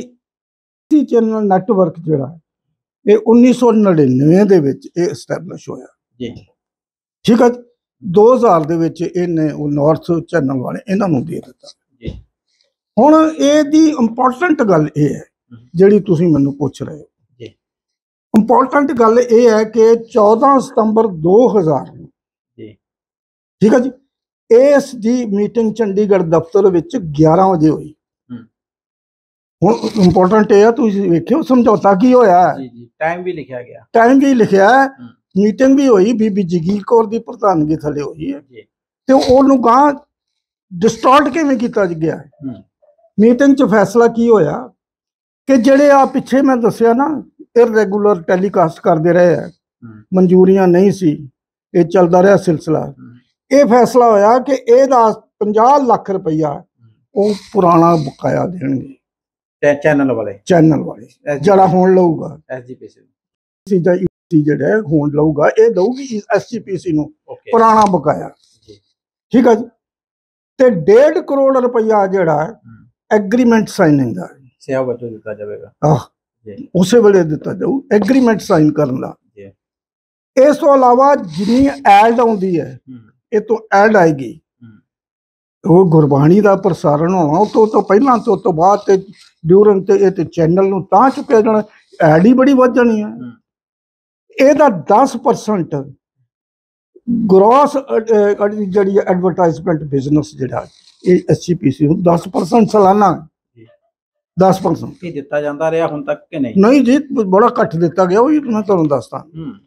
ਜੀ ਚੈਨਲ ਨੈਟਵਰਕ ਜਿਹੜਾ ਇਹ 1999 ਦੇ ਵਿੱਚ ਇਹ ਐਸਟੈਬਲਿਸ਼ ਹੋਇਆ ਜੀ। ਠੀਕ ਹੈ, 2000 ਦੇ ਵਿੱਚ ਇਹਨੇ ਉਹ ਨਾਰਥ ਚੈਨਲ ਵਾਲੇ ਇਹਨਾਂ ਨੂੰ ਦੇ ਦਿੱਤਾ ਜੀ। ਹੁਣ ਇਹਦੀ ਇੰਪੋਰਟੈਂਟ ਗੱਲ ਇਹ ਹੈ ਜਿਹੜੀ ਤੁਸੀਂ ਮੈਨੂੰ ਪੁੱਛ ਰਹੇ ਹੋ ਜੀ। ਇੰਪੋਰਟੈਂਟ ਗੱਲ ਇਹ ਹੈ ਕਿ 14 ਸਤੰਬਰ 2000 ਨੂੰ ਜੀ, ਠੀਕ ਹੈ ਜੀ, ਇਸ ਦੀ ਮੀਟਿੰਗ ਚੰਡੀਗੜ੍ਹ ਦਫ਼ਤਰ ਵਿੱਚ 11 ਵਜੇ ਹੋਈ। ਹੁਣ ਇੰਪੋਰਟੈਂਟ ਇਹ ਆ, ਤੁਸੀਂ ਵੇਖਿਓ ਸਮਝੌਤਾ ਕੀ ਹੋਇਆ ਜੀ। ਟਾਈਮ ਵੀ ਲਿਖਿਆ ਗਿਆ, ਮੀਟਿੰਗ ਵੀ ਹੋਈ, ਬੀਬੀ ਜਗੀਰ ਕੌਰ ਦੀ ਪ੍ਰਧਾਨਗੀ ਥੱਲੇ ਹੋਈ ਹੈ ਜੀ। ਤੇ ਉਹਨੂੰ ਗਾਂ ਡਿਸਟੋਰਟ ਕਿਵੇਂ ਕੀਤਾ ਗਿਆ? ਮੀਟਿੰਗ 'ਚ ਫੈਸਲਾ ਕੀ ਹੋਇਆ ਕਿ ਜਿਹੜੇ ਆ ਪਿੱਛੇ ਮੈਂ ਦੱਸਿਆ ਨਾ, ਇਰਰੈਗੂਲਰ ਟੈਲੀਕਾਸਟ ਕਰਦੇ ਰਹੇ ਆ, ਮਨਜ਼ੂਰੀਆਂ ਨਹੀਂ ਸੀ, ਇਹ ਚੱਲਦਾ ਰਿਹਾ ਸਿਲਸਿਲਾ। ਇਹ ਫੈਸਲਾ ਹੋਇਆ ਕਿ ਇਹਦਾ 50 ਲੱਖ ਰੁਪਈਆ ਉਹ ਪੁਰਾਣਾ ਬਕਾਇਆ ਦੇਣਗੇ ਚੈਨਲ ਵਾਲੇ ਜਿਹੜਾ ਹੁਣ ਲਊਗਾ ਐਸਜੀਪੀਸੀ ਜਾਂ ਜਿਹੜਾ ਹੁਣ ਲਊਗਾ ਇਹ ਦਊਗੀ ਐਸਜੀਪੀਸੀ ਨੂੰ ਪੁਰਾਣਾ ਬਕਾਇਆ। ਠੀਕ ਹੈ ਜੀ। ਤੇ 1.5 ਕਰੋੜ ਰੁਪਈਆ ਜਿਹੜਾ ਐਗਰੀਮੈਂਟ ਸਾਈਨਿੰਗ ਦਾ ਸੇਵਾ ਵਜੋਂ ਦਿੱਤਾ ਜਾਵੇਗਾ। ਉਸੇ ਵੇਲੇ ਦਿੱਤਾ ਜਾਊ ਐਗਰੀਮੈਂਟ ਸਾਈਨ ਕਰਨ ਦਾ। ਇਸ ਤੋਂ ਇਲਾਵਾ ਜਿੰਨੀ ਐਡ ਆਉਂਦੀ ਹੈ ਇਹ ਤੋਂ ਐਡ ਆਏਗੀ, ਉਹ ਗੁਰਬਾਣੀ ਦਾ ਪ੍ਰਸਾਰਣ ਹੋਣਾ ਉਹ ਤੋਂ ਪਹਿਲਾਂ ਤੋਂ ਬਾਅਦ ਤੇ ਡਿਊਰਿੰਗ ਤੇ ਇਹ ਤੇ ਚੈਨਲ ਨੂੰ ਤਾਂ ਚੁੱਕਿਆ ਜਾਣਾ, ਐਡ ਹੀ ਬੜੀ ਵੱਧ ਜਾਣੀ ਹੈ। ਇਹਦਾ 10% ਗ੍ਰੋਸ ਜਿਹੜੀ ਐਡਵਰਟਾਈਜ਼ਮੈਂਟ ਬਿਜ਼ਨਸ ਜਿਹੜਾ ਇਹ ਐਸਜੀਪੀਸੀ ਨੂੰ 10% ਸਾਲਾਨਾ 10% ਇਹ ਦਿੱਤਾ ਜਾਂਦਾ ਰਿਹਾ ਹੁਣ ਤੱਕ ਕਿ ਨਹੀਂ? ਨਹੀਂ ਜੀ, ਬੜਾ ਘੱਟ ਦਿੱਤਾ ਗਿਆ। ਉਹ ਮੈਂ ਤੁਹਾਨੂੰ ਦੱਸਦਾ,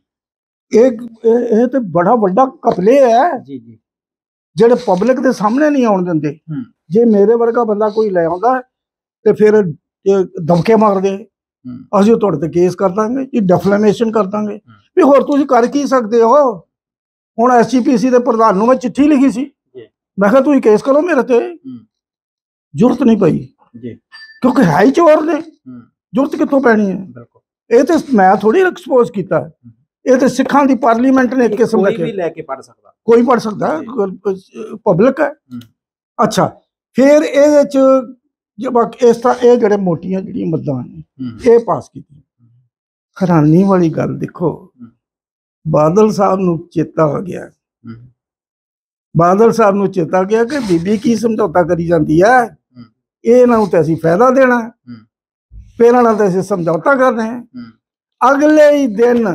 ਇਹ ਤੇ ਬੜਾ ਵੱਡਾ ਘਪਲੇ ਹੈ ਜੀ ਜਿਹੜੇ ਪਬਲਿਕ ਦੇ ਸਾਹਮਣੇ ਨਹੀਂ ਆਉਣ ਦਿੰਦੇ। ਜੇ ਮੇਰੇ ਵਰਗਾ ਬੰਦਾ ਕੋਈ ਲੈ ਆਉਂਦਾ ਤੇ ਫਿਰ ਧਮਕੇ ਮਾਰਦੇ, ਅਸੀਂ ਤੁਹਾਡੇ ਤੇ ਕੇਸ ਕਰ ਦਾਂਗੇ ਜੀ, ਡੈਫਲੇਮੇਸ਼ਨ ਕਰ ਦਾਂਗੇ। ਵੀ ਹੋਰ ਤੁਸੀਂ ਕਰ ਕੀ ਸਕਦੇ ਹੋ? ਹੁਣ ਐਸਜੀਪੀਸੀ ਦੇ ਪ੍ਰਧਾਨ ਨੂੰ ਮੈਂ ਚਿੱਠੀ ਲਿਖੀ ਸੀ, ਮੈਂ ਕਿਹਾ ਤੁਸੀਂ ਕੇਸ ਕਰੋ ਮੇਰੇ ਤੇ। ਜ਼ਰੂਰਤ ਨਹੀਂ ਪਈ ਕਿਉਂਕਿ ਹੈ ਹੀ ਚੋਰ ਨੇ, ਜ਼ਰੂਰਤ ਕਿੱਥੋਂ ਪੈਣੀ ਹੈ? ਇਹ ਤੇ ਮੈਂ ਥੋੜੀ ਐਕਸਪੋਜ਼ ਕੀਤਾ, ਇਹ ਤੇ ਸਿੱਖਾਂ ਦੀ ਪਾਰਲੀਮੈਂਟ ਨੇ ਇੱਕ ਕਿਸਮ ਦਾ ਕੋਈ ਵੀ ਲੈ ਕੇ ਪੜ ਸਕਦਾ, ਕੋਈ ਪੜ ਸਕਦਾ, ਪਬਲਿਕ ਹੈ। ਅੱਛਾ, ਫਿਰ ਇਹਦੇ ਚ ਇਸ ਤਰ੍ਹਾਂ ਇਹ ਜਿਹੜੇ ਮੋਟੀਆਂ ਜਿਹੜੀਆਂ ਮੱਦਾਂ ਨੇ ਇਹ ਪਾਸ ਕੀਤੀਆਂ। ਹੈਰਾਨੀ ਵਾਲੀ ਗੱਲ ਦੇਖੋ, ਬਾਦਲ ਸਾਹਿਬ ਨੂੰ ਚੇਤਾ ਆ ਗਿਆ, ਬਾਦਲ ਸਾਹਿਬ ਨੂੰ ਚੇਤਾ ਗਿਆ ਕਿ ਬੀਬੀ ਕੀ ਸਮਝੌਤਾ ਕਰੀ ਜਾਂਦੀ ਹੈ, ਇਹਨਾਂ ਨੂੰ ਤੇ ਅਸੀਂ ਫਾਇਦਾ ਦੇਣਾ, ਫਿਰ ਇਹਨਾਂ ਨਾਲ ਤੇ ਅਸੀਂ ਸਮਝੌਤਾ ਕਰਨਾ ਹੈ। ਅਗਲੇ ਹੀ ਦਿਨ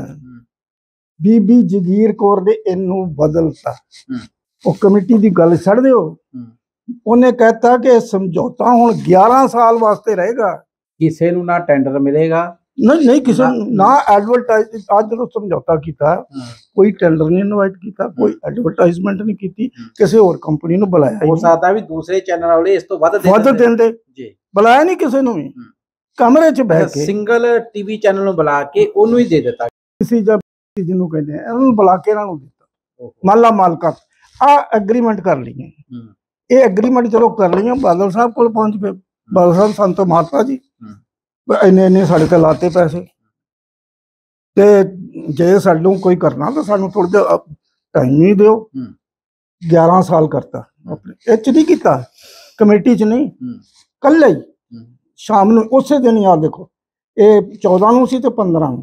ਬੀਬੀ ਜਗੀਰ ਕੌਰ ਨੇ ਇਹਨੂੰ ਬਦਲਤਾ। ਉਹ ਕਮੇਟੀ ਦੀ ਗੱਲ ਛੱਡ ਦਿਓ, ਉਹਨੇ ਕਹਿਤਾ ਕਿ ਸਮਝੌਤਾ ਹੁਣ 11 ਸਾਲ ਵਾਸਤੇ ਰਹੇਗਾ, ਕਿਸੇ ਨੂੰ ਨਾ ਟੈਂਡਰ ਮਿਲੇਗਾ, ਨਹੀਂ ਕਿਸੇ ਨੂੰ ਨਾ ਐਡਵਰਟਾਈਜ਼। ਅੱਜ ਜਦੋਂ ਸਮਝੌਤਾ ਕੀਤਾ ਕੋਈ ਟੈਂਡਰ ਨਹੀਂ ਇਨਵਾਈਟ ਕੀਤਾ, ਕੋਈ ਐਡਵਰਟਾਈਜ਼ਮੈਂਟ ਨਹੀਂ ਕੀਤੀ, ਕਿਸੇ ਹੋਰ ਕੰਪਨੀ ਨੂੰ ਬੁਲਾਇਆ। ਹੋ ਸਕਦਾ ਵੀ ਦੂਸਰੇ ਚੈਨਲ ਵਾਲੇ ਇਸ ਤੋਂ ਵੱਧ ਦਿੰਦੇ ਜੀ, ਬੁਲਾਇਆ ਨਹੀਂ ਕਿਸੇ ਨੂੰ ਵੀ, ਕਮਰੇ 'ਚ ਬਹਿ ਕੇ ਸਿੰਗਲ ਟੀਵੀ ਚੈਨਲ ਨੂੰ ਬੁਲਾ ਕੇ ਉਹਨੂੰ ਹੀ ਦੇ ਦਿੱਤਾ। ਕਿਸੇ ਜਿਹਨੂੰ ਕਹਿੰਦੇ ਆ ਇਹਨੂੰ ਬੁਲਾ ਕੇ ਇਹਨਾਂ ਨੂੰ ਦਿੱਤਾ, ਮਾਲਾ ਮਾਲਕਾ ਆ ਐਗਰੀਮੈਂਟ ਕਰ ਲਈਏ। ਇਹ ਐਗਰੀਮੈਂਟ ਚਲੋ ਕਰ ਲਈਆਂ, ਬਾਦਲ ਸਾਹਿਬ ਕੋਲ ਪਹੁੰਚ ਪਏ। ਬਾਦਲ ਸਾਹਿਬ ਸਾਨੂੰ ਤਾਂ ਮਾਰਤਾ ਜੀ, ਇੰਨੇ ਸਾਡੇ ਤੇ ਲਾਤੇ ਪੈਸੇ, ਤੇ ਜੇ ਸਾਨੂੰ ਕੋਈ ਕਰਨਾ ਤਾਂ ਸਾਨੂੰ ਥੋੜਾ ਜਿਹਾ ਟਾਈਮ ਹੀ ਦਿਓ। 11 ਸਾਲ ਕਰਤਾ ਆਪਣੇ ਇਹ 'ਚ ਨਹੀਂ ਕੀਤਾ, ਕਮੇਟੀ 'ਚ ਨਹੀਂ, ਕੱਲੇ ਹੀ ਸ਼ਾਮ ਨੂੰ ਉਸੇ ਦਿਨ ਹੀ। ਆ ਦੇਖੋ, ਇਹ 14 ਨੂੰ ਸੀ ਤੇ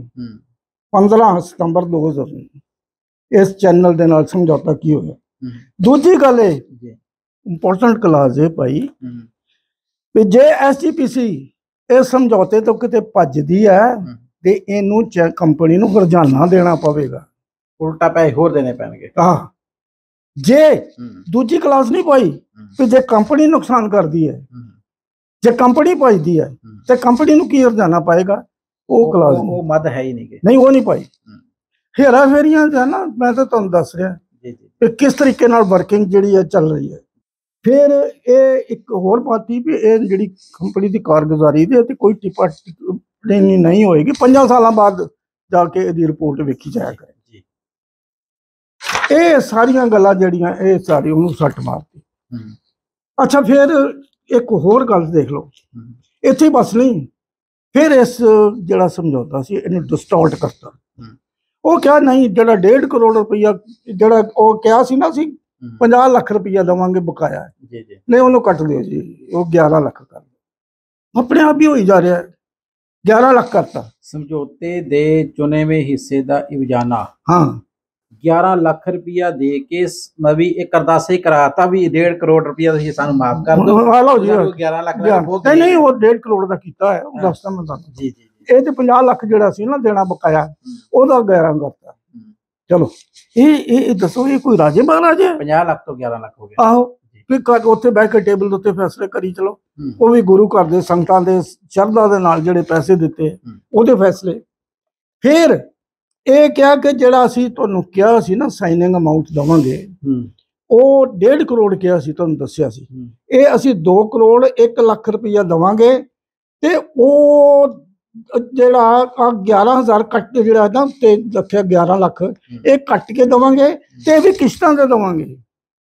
15 ਸਤੰਬਰ 2000 ਨੂੰ ਇਸ ਚੈਨਲ ਦੇ ਨਾਲ ਸਮਝੌਤਾ ਕੀ ਹੋਇਆ। ਦੂਜੀ ਗੱਲ ਇਹ ਇੰਪੋਰਟੈਂਟ ਕਲਾਸ ਹੈ ਭਾਈ, ਵੀ ਜੇ ਐਸਜੀਪੀਸੀ ਇਹ ਸਮਝੌਤੇ ਤੋਂ ਕਿਤੇ ਭੱਜਦੀ ਹੈ ਤੇ ਇਹਨੂੰ ਕੰਪਨੀ ਨੂੰ ਹਰਜਾਨਾ ਦੇਣਾ ਪਵੇਗਾ, ਉਲਟਾ ਪੈਸੇ ਹੋਰ ਦੇਣੇ ਪੈਣਗੇ। ਜੇ ਦੂਜੀ ਕਲਾਸ ਨਹੀਂ ਪਾਈ ਵੀ ਜੇ ਕੰਪਨੀ ਨੁਕਸਾਨ ਕਰਦੀ ਹੈ, ਜੇ ਕੰਪਨੀ ਭੱਜਦੀ ਹੈ ਤੇ ਕੰਪਨੀ ਨੂੰ ਕੀ ਹਰਜਾਨਾ ਪਾਏਗਾ, ਉਹ ਕਲਾਸ ਉਹ ਮੱਦ ਹੈ ਹੀ ਨਹੀਂ, ਉਹ ਨਹੀਂ ਪਾਈ। ਹੇਰਾ ਫੇਰੀਆਂ ਹੈ ਨਾ, ਮੈਂ ਤਾਂ ਤੁਹਾਨੂੰ ਦੱਸ ਰਿਹਾ ਕਿ ਕਿਸ ਤਰੀਕੇ ਨਾਲ ਵਰਕਿੰਗ ਜਿਹੜੀ ਹੈ ਚੱਲ ਰਹੀ ਹੈ। ਫਿਰ ਇਹ ਇੱਕ ਹੋਰ ਬਾਤ ਸੀ ਵੀ ਇਹ ਜਿਹੜੀ ਕੰਪਨੀ ਦੀ ਕਾਰਗੁਜ਼ਾਰੀ ਦੇ ਤੇ ਕੋਈ ਟਿੱਪਾ ਨਹੀਂ ਹੋਏਗੀ, 5 ਸਾਲਾਂ ਬਾਅਦ ਜਾ ਕੇ ਇਹਦੀ ਰਿਪੋਰਟ ਵੇਖੀ ਜਾਇਆ ਕਰੇ। ਇਹ ਸਾਰੀਆਂ ਗੱਲਾਂ ਜਿਹੜੀਆਂ ਇਹ ਸਾਰੀ ਉਹਨੂੰ ਸੱਟ ਮਾਰਤੀ। ਅੱਛਾ, ਫਿਰ ਇੱਕ ਹੋਰ ਗੱਲ ਦੇਖ ਲਓ, ਇੱਥੇ ਬਸ ਨਹੀਂ, ਫਿਰ ਇਸ ਜਿਹੜਾ ਸਮਝੌਤਾ ਸੀ ਇਹਨੂੰ ਡਿਸਟੋਰਟ ਕਰਤਾ। ਉਹ ਕਿਹਾ ਨਹੀਂ, ਜਿਹੜਾ 1.5 ਕਰੋੜ ਰੁਪਈਆ ਜਿਹੜਾ ਉਹ ਕਿਹਾ ਸੀ ਨਾ, ਅਸੀਂ 50 ਲੱਖ ਰੁਪਈਆ ਦੇਵਾਂਗੇ ਬਕਾਇਆ, ਨਹੀਂ ਉਹਨੂੰ ਕੱਟ ਦਿਓ ਜੀ, ਉਹ 11 ਲੱਖ ਕਰ ਦਿਓ। ਆਪਣੇ ਆਪ ਹੀ ਹੋਈ ਜਾ ਰਿਹਾ, 11 ਲੱਖ ਕਰਤਾ। ਸਮਝੌਤੇ ਦੇ ਚੁਣੇਵੇਂ ਹਿੱਸੇ ਦਾ ਇਵਜ਼ਾਨਾ 11 ਲੱਖ ਰੁਪਇਆ ਦੇ ਕੇ ਮੈਂ ਵੀ ਇੱਕ ਅਰਦਾਸ ਹੀ ਕਰਾਤਾ ਵੀ 1.5 ਕਰੋੜ ਰੁਪਇਆ ਤੁਸੀਂ ਸਾਨੂੰ ਮਾਫ ਕਰ ਦਿਓ। ਲਓ ਜੀ 11 ਲੱਖ ਨਹੀਂ, ਉਹ 1.5 ਕਰੋੜ ਦਾ ਕੀਤਾ ਹੈ, ਉਹ ਦੱਸਦਾ ਮੈਂ ਤੁਹਾਨੂੰ। ਜੀ ਇਹ ਤੇ 50 ਲੱਖ ਜਿਹੜਾ ਸੀ ਨਾ ਦੇਣਾ ਬਕਾਇਆ, ਉਹਦਾ 11 ਕਰਤਾ। ਚਲੋ ਇਹ ਦੱਸੋ, ਇਹ ਕੋਈ ਰਾਜੇ ਮਹਾਰਾਜ ਹੈ? 50 ਲੱਖ ਤੋਂ 11 ਲੱਖ ਹੋ ਗਿਆ। ਆਹੋ, ਉੱਥੇ ਬਹਿ ਕੇ ਟੇਬਲ ਦੇ ਉੱਤੇ ਫੈਸਲੇ ਕਰੀ ਚਲੋ, ਉਹ ਵੀ ਗੁਰੂ ਘਰ ਦੇ ਸੰਗਤਾਂ ਦੇ ਸ਼ਰਧਾ ਦੇ ਨਾਲ ਜਿਹੜੇ ਪੈਸੇ ਦਿੱਤੇ ਉਹਦੇ ਫੈਸਲੇ। ਫਿਰ ਇਹ ਕਿਹਾ ਕਿ ਜਿਹੜਾ ਅਸੀਂ ਤੁਹਾਨੂੰ ਕਿਹਾ ਸੀ ਨਾ ਸਾਈਨਿੰਗ ਅਮਾਊਂਟ ਦੇਵਾਂਗੇ, ਉਹ 1.5 ਕਰੋੜ ਕਿਹਾ ਸੀ, ਤੁਹਾਨੂੰ ਦੱਸਿਆ ਸੀ, ਇਹ ਅਸੀਂ 2 ਕਰੋੜ 1 ਲੱਖ ਰੁਪਈਆ ਦੇਵਾਂਗੇ, ਤੇ ਉਹ ਜਿਹੜਾ 11,000 ਕੱਟ ਜਿਹੜਾ ਨਾ ਤੇ ਰੱਖਿਆ 11 ਲੱਖ, ਇਹ ਕੱਟ ਕੇ ਦੇਵਾਂਗੇ ਤੇ ਇਹ ਵੀ ਕਿਸ਼ਤਾਂ ਤੇ ਦੇਵਾਂਗੇ।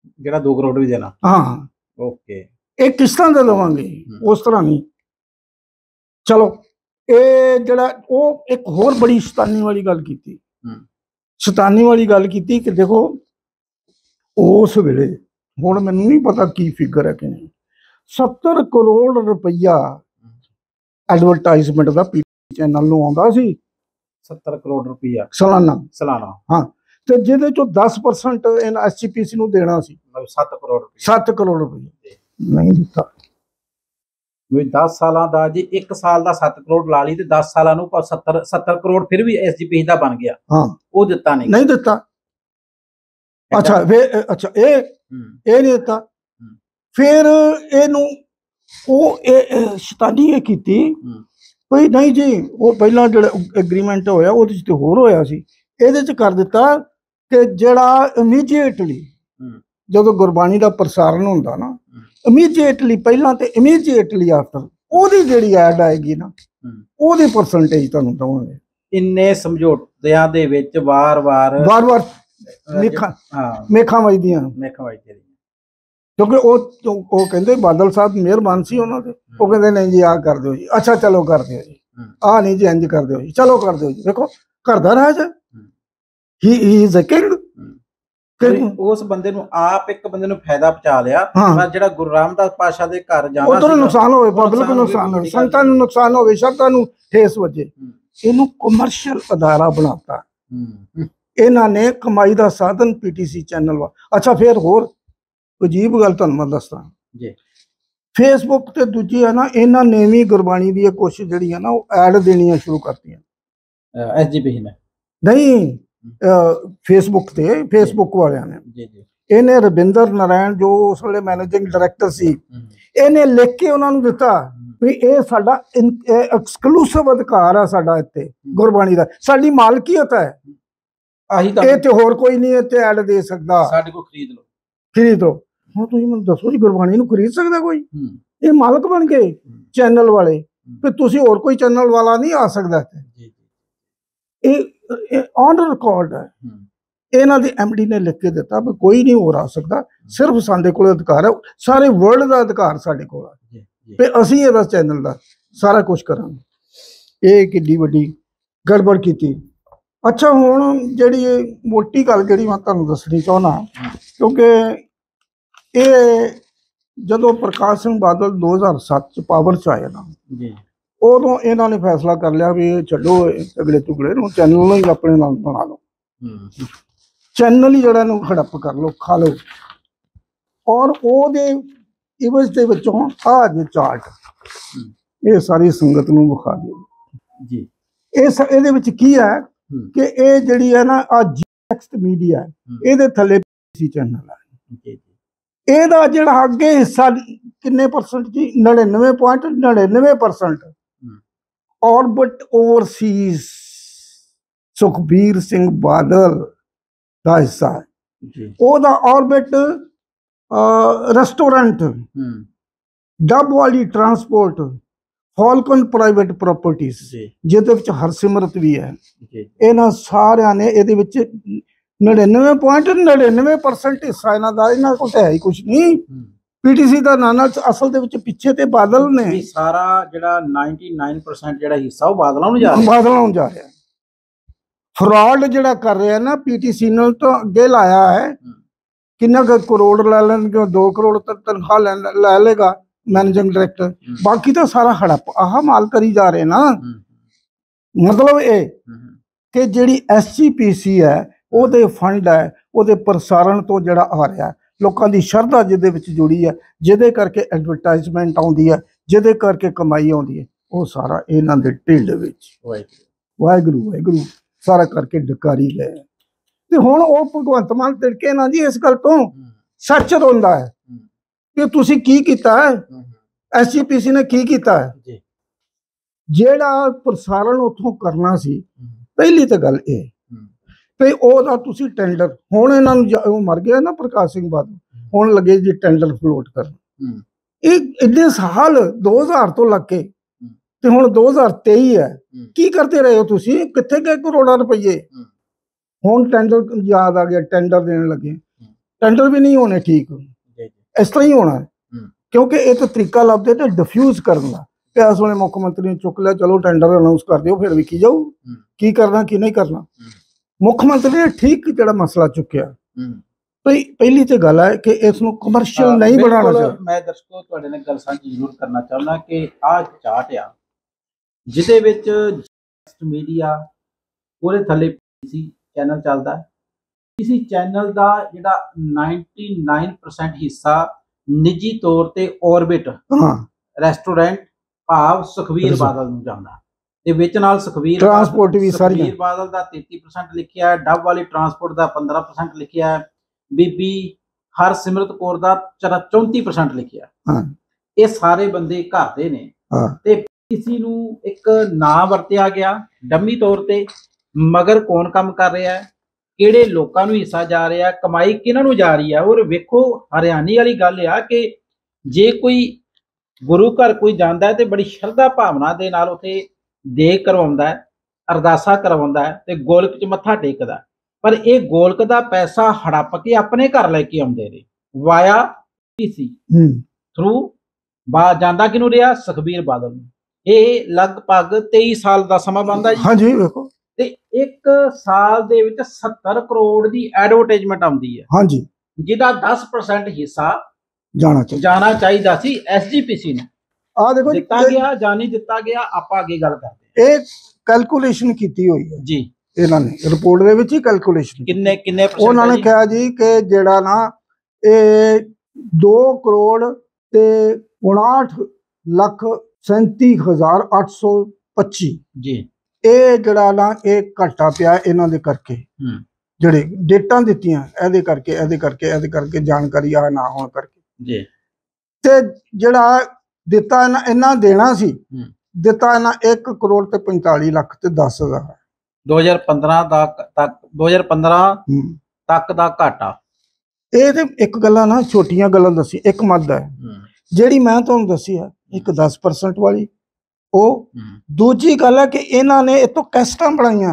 ਜਿਹੜਾ 2 ਕਰੋੜ ਵੀ ਦੇਣਾ। ਹਾਂ, ਓਕੇ। ਇਹ ਕਿਸ਼ਤਾਂ ਦੇ ਲਵਾਂਗੇ, ਉਸ ਤਰ੍ਹਾਂ ਨਹੀਂ। ਚਲੋ ਇਹ ਜਿਹੜਾ ਉਹ ਇੱਕ ਹੋਰ ਬੜੀ ਸ਼ੈਤਾਨੀ ਵਾਲੀ ਗੱਲ ਕੀਤੀ, ਸ਼ੈਤਾਨੀ ਵਾਲੀ ਗੱਲ ਕੀਤੀ ਕਿ ਦੇਖੋ ਉਸ ਵੇਲੇ, ਹੁਣ ਮੈਨੂੰ ਨਹੀਂ ਪਤਾ ਕੀ ਫਿਗਰ ਹੈ ਕਿ ਨਹੀਂ, 70 ਕਰੋੜ ਰੁਪਈਆ ਐਡਵਰਟਾਈਜ਼ਮੈਂਟ ਦਾ ਪੀਟੀ ਚੈਨਲ ਨੂੰ ਆਉਂਦਾ ਸੀ। 70 ਕਰੋੜ ਰੁਪਈਆ ਸਾਲਾਨਾ। ਹਾਂ, ਤੇ ਜਿਹਦੇ ਚੋਂ 10% ਇਹਨਾਂ ਐਸਜੀਪੀਸੀ ਨੂੰ ਦੇਣਾ ਸੀ। 7 ਕਰੋੜ ਰੁਪਏ। 7 ਕਰੋੜ ਰੁਪਏ ਨਹੀਂ ਦਿੱਤਾ। ਵੀ 10 ਸਾਲਾਂ ਦਾ ਜੀ, 1 ਸਾਲ ਦਾ 7 ਕਰੋੜ ਲਾ ਲਈ ਤੇ 10 ਸਾਲਾਂ ਨੂੰ 70 ਕਰੋੜ ਫਿਰ ਵੀ ਐਸਜੀਪੀਸੀ ਦਾ ਬਣ ਗਿਆ। ਹਾਂ, ਉਹ ਦਿੱਤਾ ਨਹੀਂ ਦਿੱਤਾ। ਅੱਛਾ ਅੱਛਾ, ਇਹ ਨਹੀਂ ਦਿੱਤਾ। ਫਿਰ ਇਹਨੂੰ ਉਹ ਸ਼ੈਤਾਨੀ ਇਹ ਕੀਤੀ ਭਈ ਨਹੀਂ ਜੀ, ਉਹ ਪਹਿਲਾਂ ਜਿਹੜਾ ਐਗਰੀਮੈਂਟ ਹੋਇਆ ਉਹਦੇ 'ਚ ਤੇ ਹੋਰ ਹੋਇਆ ਸੀ, ਇਹਦੇ 'ਚ ਕਰ ਦਿੱਤਾ ਕਿ ਜਿਹੜਾ ਇਮੀਡੀਏਟਲੀ ਜਦੋਂ ਗੁਰਬਾਣੀ ਦਾ ਪ੍ਰਸਾਰਣ ਹੁੰਦਾ ਨਾ, ਇਮੀਡੀਏਟਲੀ ਪਹਿਲਾਂ ਤੇ ਇਮੀਡੀਏਟਲੀ ਆਫਟਰ ਉਹਦੀ ਜਿਹੜੀ ਐਡ ਆਏਗੀ ਨਾ, ਉਹਦੀ ਪਰਸੈਂਟੇਜ ਤੁਹਾਨੂੰ ਦਵਾਂਗੇ। ਇੰਨੇ ਸਮਝੌਤਿਆਂ ਦੇ ਵਿੱਚ ਵਾਰ-ਵਾਰ ਮੇਖਾਂ ਵੱਜਦੀਆਂ, ਕਿਉਂਕਿ ਉਹ ਕਹਿੰਦੇ ਬਾਦਲ ਸਾਹਿਬ ਮਿਹਰਬਾਨ ਸੀ ਉਹਨਾਂ ਦੇ, ਉਹ ਕਹਿੰਦੇ ਨਹੀਂ ਜੀ ਆਹ ਕਰ ਦਿਓ ਜੀ, ਅੱਛਾ ਚਲੋ ਕਰ ਦਿਓ ਜੀ, ਆਹ ਨਹੀਂ ਜੀ ਇੰਜ ਕਰ ਦਿਓ ਜੀ, ਚਲੋ ਕਰ ਦਿਓ ਜੀ। ਦੇਖੋ ਘਰ ਦਾ ਰਾਜ ਹੈ, ਹੀ ਇਜ਼ ਅ ਕਿੰਗ। ਉਸ ਬੰਦੇ ਨੂੰ ਆਪ ਇੱਕ ਬੰਦੇ ਨੂੰ ਫਾਇਦਾ ਪਹੁੰਚਾ ਲਿਆ, ਪਰ ਜਿਹੜਾ ਗੁਰੂ ਰਾਮਦਾਸ ਪਾਤਸ਼ਾਹ ਦੇ ਘਰ ਜਾਣਾ ਉਧਰ ਨੁਕਸਾਨ ਹੋਵੇ, ਪਬਲਿਕ ਨੂੰ ਨੁਕਸਾਨ ਹੋਵੇ, ਸੰਗਤਾਂ ਨੂੰ ਨੁਕਸਾਨ ਹੋਵੇ, ਸ਼ਰਤਾਂ ਨੂੰ ਠੇਸ ਵੱਜੇ। ਇਹਨੂੰ ਕਮਰਸ਼ੀਅਲ ਅਦਾਰਾ ਬਣਾਤਾ ਇਹਨਾਂ ਨੇ, ਕਮਾਈ ਦਾ ਸਾਧਨ ਪੀਟੀਸੀ ਚੈਨਲ ਵਾ। ਅੱਛਾ, ਫਿਰ ਹੋਰ ਅਜੀਬ ਗੱਲ ਤੁਹਾਨੂੰ ਮੈਂ ਦੱਸਦਾ ਜੀ, ਫੇਸਬੁੱਕ ਤੇ ਦੂਜੀ ਹੈ ਨਾ, ਇਹਨਾਂ ਨੇ ਵੀ ਗੁਰਬਾਣੀ ਦੀ ਕੋਸ਼ਿਸ਼ ਜਿਹੜੀ ਹੈ ਨਾ, ਉਹ ਐਡ ਦੇਣੀਆਂ ਸ਼ੁਰੂ ਕਰਤੀਆਂ ਐਸਜੀਪੀਸੀ ਨੇ। ਨਹੀਂ, ਫੇਸਬੁੱਕ ਤੇ, ਫੇਸਬੁੱਕ ਵਾਲਿਆਂ ਨੇ ਜੀ ਜੀ। ਇਹਨੇ ਰਵਿੰਦਰ ਨਾਰਾਇਣ ਜੋ ਉਸ ਵੇਲੇ ਮੈਨੇਜਿੰਗ ਡਾਇਰੈਕਟਰ ਸੀ, ਇਹਨੇ ਲਿਖ ਕੇ ਉਹਨਾਂ ਨੂੰ ਦਿੱਤਾ ਵੀ ਇਹ ਸਾਡਾ ਐਕਸਕਲੂਸਿਵ ਅਧਿਕਾਰ ਆ, ਸਾਡਾ ਇੱਥੇ ਗੁਰਬਾਣੀ ਦਾ, ਸਾਡੀ ਮਾਲਕੀਅਤ ਹੈ, ਇਹ ਤੇ ਹੋਰ ਕੋਈ ਨਹੀਂ ਇੱਥੇ ਐਡ ਦੇ ਸਕਦਾ, ਸਾਡੇ ਕੋਲ ਖਰੀਦ ਲਓ। ਹੁਣ ਤੁਸੀਂ ਮੈਨੂੰ ਦੱਸੋ ਜੀ, ਗੁਰਬਾਣੀ ਨੂੰ ਖਰੀਦ ਸਕਦਾ ਕੋਈ? ਇਹ ਮਾਲਕ ਬਣ ਗਏ ਚੈਨਲ ਵਾਲੇ, ਤੇ ਤੁਸੀਂ ਹੋਰ ਕੋਈ ਚੈਨਲ ਵਾਲਾ ਨਹੀਂ ਆ ਸਕਦਾ। ਇਹ ਔਨ ਰਿਕਾਰਡ ਹੈ, ਇਹਨਾਂ ਦੇ ਐਮਡੀ ਨੇ ਲਿਖ ਕੇ ਦਿੱਤਾ ਵੀ ਕੋਈ ਨਹੀਂ ਹੋਰ ਆ ਸਕਦਾ, ਸਿਰਫ ਸਾਡੇ ਕੋਲ ਅਧਿਕਾਰ ਹੈ, ਸਾਰੇ ਵਰਲਡ ਦਾ ਅਧਿਕਾਰ ਸਾਡੇ ਕੋਲ ਹੈ, ਤੇ ਅਸੀਂ ਇਹਦਾ ਚੈਨਲ ਦਾ ਸਾਰਾ ਕੁਝ ਕਰਾਂਗੇ। ਇਹ ਕਿੱਡੀ ਵੱਡੀ ਗੜਬੜ ਕੀਤੀ। ਅੱਛਾ, ਹੁਣ ਜਿਹੜੀ ਮੋਟੀ ਗੱਲ ਜਿਹੜੀ ਮੈਂ ਤੁਹਾਨੂੰ ਦੱਸਣੀ ਚਾਹੁੰਦਾ, ਕਿਉਂਕਿ ਇਹ ਜਦੋਂ ਪ੍ਰਕਾਸ਼ ਸਿੰਘ ਬਾਦਲ 2007 ਚ ਪਾਵਰ ਚ ਆਏ ਨਾ, ਉਦੋਂ ਇਹਨਾਂ ਨੇ ਫੈਸਲਾ ਕਰ ਲਿਆ ਵੀ ਇਹ ਛੱਡੋ ਅਗਲੇ ਟੁਕੜੇ ਨੂੰ, ਚੈਨਲ ਨੂੰ ਹੀ ਆਪਣੇ ਨਾਲ ਬਣਾ ਲਓ, ਚੈਨਲ ਹੀ ਜਿਹੜਾ ਨੂੰ ਹੜੱਪ ਕਰ ਲਓ, ਖਾ ਲਓ। ਔਰ ਉਹਦੇ ਇਵਜ਼ ਦੇ ਵਿੱਚੋਂ ਆਹ ਜੇ ਚਾਰਟ, ਇਹ ਸਾਰੀ ਸੰਗਤ ਨੂੰ ਵਿਖਾ ਦਿਓ ਜੀ। ਇਹਦੇ ਵਿੱਚ ਕੀ ਹੈ ਕਿ ਇਹ ਜਿਹੜੀ ਹੈ ਨਾ, ਆ ਨੈਕਸਟ ਮੀਡੀਆ, ਇਹਦੇ ਥੱਲੇ ਪੀਟੀਸੀ ਚੈਨਲ ਹੈ। ਇਹਦਾ ਜਿਹੜਾ ਅੱਗੇ ਹਿੱਸਾ ਕਿੰਨੇ ਪਰਸੈਂਟ ਜੀ? 99.99% ਔਰਬਿਟ ਓਵਰਸੀਜ਼ ਸੁਖਬੀਰ ਸਿੰਘ ਬਾਦਲ ਦਾ ਹਿੱਸਾ ਹੈ। ਉਹਦਾ ਔਰਬਿਟ ਰੈਸਟੋਰੈਂਟ, ਡੱਬ ਵਾਲੀ ਟਰਾਂਸਪੋਰਟ, ਫਾਲਕਨ ਪ੍ਰਾਈਵੇਟ ਪ੍ਰਾਪਰਟੀਜ਼, ਜਿਹਦੇ ਵਿੱਚ ਹਰਸਿਮਰਤ ਵੀ ਹੈ, ਇਹਨਾਂ ਸਾਰਿਆਂ ਨੇ ਇਹਦੇ ਵਿੱਚ 99.99% ਹਿੱਸਾ ਇਹਨਾਂ ਦਾ। ਇਹਨਾਂ ਕੋਲ ਹੈ ਹੀ ਕੁਛ ਨਹੀਂ। ਪੀਟੀਸੀ ਦਾ ਨਾਨਾ ਅਸਲ ਦੇ ਵਿੱਚ ਪਿੱਛੇ ਤੇ ਬਾਦਲ ਨੇ, ਸਾਰਾ ਜਿਹੜਾ 99% ਜਿਹੜਾ ਹਿੱਸਾ ਉਹ ਬਾਦਲਾਂ ਨੂੰ ਜਾ ਰਿਹਾ। ਫਰਾਡ ਜਿਹੜਾ ਕਰ ਰਿਹਾ ਨਾ ਪੀਟੀਸੀ ਨਾਲ, ਤਾਂ ਅੱਗੇ ਲਾਇਆ ਹੈ ਕਿੰਨਾ ਕਰੋੜ ਲੈ ਲੈਣਗੇ, 2 ਕਰੋੜ ਤੱਕ ਤਨਖਾਹ ਲੈ ਲੇਗਾ ਮੈਨੇਜਿੰਗ ਡਾਇਰੈਕਟਰ, ਬਾਕੀ ਤਾਂ ਸਾਰਾ ਹੜੱਪ ਆਹ ਮਾਲ ਕਰੀ ਜਾ ਰਹੇ ਨਾ। ਮਤਲਬ ਇਹ ਕਿ ਜਿਹੜੀ ਐਸਜੀਪੀਸੀ ਹੈ, ਉਹਦੇ ਫੰਡ ਹੈ, ਉਹਦੇ ਪ੍ਰਸਾਰਣ ਤੋਂ ਜਿਹੜਾ ਆ ਰਿਹਾ, ਲੋਕਾਂ ਦੀ ਸ਼ਰਧਾ ਜਿਹਦੇ ਵਿੱਚ ਜੁੜੀ ਹੈ, ਜਿਹਦੇ ਕਰਕੇ ਐਡਵਰਟਾਈਜ਼ਮੈਂਟ ਆਉਂਦੀ ਹੈ, ਜਿਹਦੇ ਕਰਕੇ ਕਮਾਈ ਆਉਂਦੀ ਹੈ, ਉਹ ਸਾਰਾ ਇਹਨਾਂ ਦੇ ਢਿੱਡ ਵਿੱਚ ਵਾਹਿਗੁਰੂ ਵਾਹਿਗੁਰੂ ਸਾਰਾ ਕਰਕੇ ਡਕਾਰੀ ਲੈ। ਤੇ ਹੁਣ ਉਹ ਭਗਵੰਤ ਮਾਨ ਤਿੜਕੇ ਨਾ ਜੀ ਇਸ ਗੱਲ ਤੋਂ, ਸੱਚ ਰੋਂਦਾ ਹੈ ਕਿ ਤੁਸੀਂ ਕੀ ਕੀਤਾ ਹੈ, ਐਸਜੀਪੀਸੀ ਨੇ ਕੀ ਕੀਤਾ ਹੈ। ਜਿਹੜਾ ਪ੍ਰਸਾਰਣ ਉੱਥੋਂ ਕਰਨਾ ਸੀ, ਪਹਿਲੀ ਤਾਂ ਗੱਲ ਇਹ ਤੇ ਉਹਦਾ ਤੁਸੀਂ ਟੈਂਡਰ, ਹੁਣ ਇਹਨਾਂ ਨੂੰ ਮਰ ਗਿਆ ਨਾ ਪ੍ਰਕਾਸ਼ ਸਿੰਘ ਬਾਦਲ, ਹੁਣ ਲੱਗੇ ਜੀ ਟੈਂਡਰ ਫਲੋਟ ਕਰਨ। ਇਹ ਇੰਨੇ ਸਾਲ 2000 ਤੋਂ ਲੱਗ ਕੇ ਤੇ ਹੁਣ 2023 ਹੈ, ਕੀ ਕਰਦੇ ਰਹੇ ਹੋ ਤੁਸੀਂ? ਕਿੱਥੇ ਗਏ ਕਰੋੜਾਂ ਰੁਪਏ? ਹੁਣ ਟੈਂਡਰ ਯਾਦ ਆ ਗਿਆ, ਟੈਂਡਰ ਦੇਣ ਲੱਗੇ। ਟੈਂਡਰ ਵੀ ਨਹੀਂ ਹੋਣੇ ਠੀਕ, ਜੀ ਇਸ ਤਰ੍ਹਾਂ ਹੀ ਹੋਣਾ ਹੈ। ਕਿਉਂਕਿ ਇਹ ਤਾਂ ਤਰੀਕਾ ਲੱਭਦੇ ਤੇ ਡਿਫਿਊਜ਼ ਕਰਨ ਦਾ ਕਿ ਇਸ ਵੇਲੇ ਮੁੱਖ ਮੰਤਰੀ ਨੇ ਚੁੱਕ ਲਿਆ, ਚਲੋ ਟੈਂਡਰ ਅਨਾਉਂਸ ਕਰ ਦਿਓ, ਫਿਰ ਵੇਖੀ ਜਾਊ ਕੀ ਕਰਨਾ ਕੀ ਨਹੀਂ ਕਰਨਾ। ਮੁੱਖ ਮੰਤਰੀ ਨੇ ਠੀਕ ਜਿਹੜਾ ਮਸਲਾ ਚੁੱਕਿਆ। ਪਹਿਲੀ ਤੇ ਗੱਲ ਹੈ ਕਿ ਇਸ ਨੂੰ ਕਮਰਸ਼ੀਅਲ ਨਹੀਂ ਬਣਾਉਣਾ ਚਾਹੀਦਾ। ਮੈਂ ਦਰਸ਼ਕੋ ਤੁਹਾਡੇ ਨਾਲ ਗੱਲ ਸਾਂਝੀ ਜ਼ਰੂਰ ਕਰਨਾ ਚਾਹੁੰਦਾ ਕਿ ਆਹ ਚਾਰਟ ਆ ਜਿਹਦੇ ਵਿੱਚ ਮੀਡੀਆ ਉਹਦੇ ਥੱਲੇ ਪੀਸੀ ਚੈਨਲ ਚੱਲਦਾ। ਪੀਸੀ ਚੈਨਲ ਦਾ ਜਿਹੜਾ 99% ਹਿੱਸਾ ਨਿੱਜੀ ਤੌਰ ਤੇ ਔਰਬਿਟ ਰੈਸਟੋਰੈਂਟ ਭਾਵ ਸੁਖਬੀਰ ਬਾਦਲ ਨੂੰ ਜਾਂਦਾ ਤੇ ਵਿੱਚ ਨਾਲ ਸੁਖਬੀਰ ਟਰਾਂਸਪੋਰਟ ਵੀ ਸਾਰੀ ਸੁਖਬੀਰ ਬਾਦਲ ਦਾ 33% ਲਿਖਿਆ ਹੈ, ਡੱਬ ਵਾਲੀ ਟਰਾਂਸਪੋਰਟ ਦਾ 15% ਲਿਖਿਆ ਹੈ, ਬੀਬੀ ਹਰਸਿਮਰਤ ਕੌਰ ਦਾ 34% ਲਿਖਿਆ। ਇਹ ਸਾਰੇ ਬੰਦੇ ਘਰ ਦੇ ਨੇ ਤੇ ਕਿਸੇ ਨੂੰ ਇੱਕ ਨਾਂ ਵਰਤਿਆ ਗਿਆ ਡੰਮੀ ਤੌਰ ਤੇ, ਮਗਰ ਕੌਣ ਕੰਮ ਕਰ ਰਿਹਾ ਹੈ, ਕਿਹੜੇ ਲੋਕਾਂ ਨੂੰ ਹਿੱਸਾ ਜਾ ਰਿਹਾ, ਕਮਾਈ ਕਿਹਨਾਂ ਨੂੰ ਜਾ ਰਹੀ ਹੈ। ਔਰ ਵੇਖੋ ਹਰਿਆਣੀ ਵਾਲੀ ਗੱਲ ਆ ਕਿ ਜੇ ਕੋਈ ਗੁਰੂ ਘਰ ਕੋਈ ਜਾਂਦਾ ਹੈ ਤੇ ਬੜੀ ਸ਼ਰਧਾ ਭਾਵਨਾ ਦੇ ਨਾਲ ਉੱਥੇ ਦੇਗ ਕਰਵਾਉਂਦਾ ਹੈ, ਅਰਦਾਸਾਂ ਕਰਵਾਉਂਦਾ ਹੈ ਤੇ ਗੋਲਕ 'ਚ ਮੱਥਾ ਟੇਕਦਾ, ਪਰ ਇਹ ਗੋਲਕ ਦਾ ਪੈਸਾ ਹੜੱਪ ਕੇ ਆਪਣੇ ਘਰ ਲੈ ਕੇ ਆਉਂਦੇ ਨੇ ਵਾਇਆ ਪੀਸੀ ਥਰੂ ਜਾਂਦਾ ਕਿਹਨੂੰ ਰਿਹਾ, ਸੁਖਬੀਰ ਬਾਦਲ ਨੂੰ। ਇਹ ਲਗਭਗ 23 ਸਾਲ ਦਾ ਸਮਾਂ ਬਣਦਾ ਜੀ। ਹਾਂਜੀ ਵੇਖੋ, ਤੇ ਇੱਕ ਸਾਲ ਦੇ ਵਿੱਚ 70 ਕਰੋੜ ਦੀ ਐਡਵਰਟਾਈਜ਼ਮੈਂਟ ਆਉਂਦੀ ਹੈ। ਹਾਂਜੀ, ਜਿਹਦਾ 10% ਹਿੱਸਾ ਜਾਣਾ ਚਾਹੀਦਾ ਸੀ ਐਸਜੀਪੀਸੀ ਨੂੰ। ਆ ਦੇਖੋ ਦਿੱਤਾ ਗਿਆ ਜਾਂ ਨਹੀਂ ਦਿੱਤਾ ਗਿਆ, ਆਪਾਂ ਅੱਗੇ ਗੱਲ ਕਰਦੇ ਹਾਂ। ਇਹ ਕੈਲਕੂਲੇਸ਼ਨ ਕੀਤੀ ਹੋਈ ਹੈ ਜੀ ਇਹਨਾਂ ਨੇ, ਰਿਪੋਰਟ ਦੇ ਵਿੱਚ ਹੀ ਕੈਲਕੂਲੇਸ਼ਨ ਕਿੰਨੇ ਉਹਨਾਂ ਨੇ ਕਿਹਾ ਜੀ ਕਿ ਜਿਹੜਾ ਨਾ ਇਹ 2 ਕਰੋੜ ਤੇ 59,37,825 ਜੀ ਇਹ ਜਿਹੜਾ ਨਾ ਇਹ ਘਾਟਾ ਪਿਆ ਇਹਨਾਂ ਦੇ ਕਰਕੇ, ਜਿਹੜੇ ਡੇਟਾਂ ਦਿੱਤੀਆਂ ਇਹਦੇ ਕਰਕੇ ਜਾਣਕਾਰੀ ਆ ਨਾ ਹੋਣ ਕਰਕੇ ਜੀ। ਤੇ ਜਿਹੜਾ ਦਿੱਤਾ ਇਹਨਾਂ ਦੇਣਾ ਸੀ, ਦਿੱਤਾ ਇਹਨਾਂ 1 ਕਰੋੜ ਤੇ 45 ਲੱਖ ਤੇ 10,000 2015 ਤੱਕ ਦਾ ਘਾਟਾ। ਇਹ ਤੇ ਇੱਕ ਗੱਲਾਂ ਨਾ ਛੋਟੀਆਂ ਗੱਲਾਂ ਦੱਸੀ, ਇੱਕ ਮੱਦ ਹੈ ਜਿਹੜੀ ਮੈਂ ਤੁਹਾਨੂੰ ਦੱਸੀ ਹੈ, ਇੱਕ 10% ਵਾਲੀ ਉਹ। ਦੂਜੀ ਗੱਲ ਹੈ ਕਿ ਇਹਨਾਂ ਨੇ ਇਤੋਂ ਕੈਸਟਾਂ ਬਣਾਈਆਂ,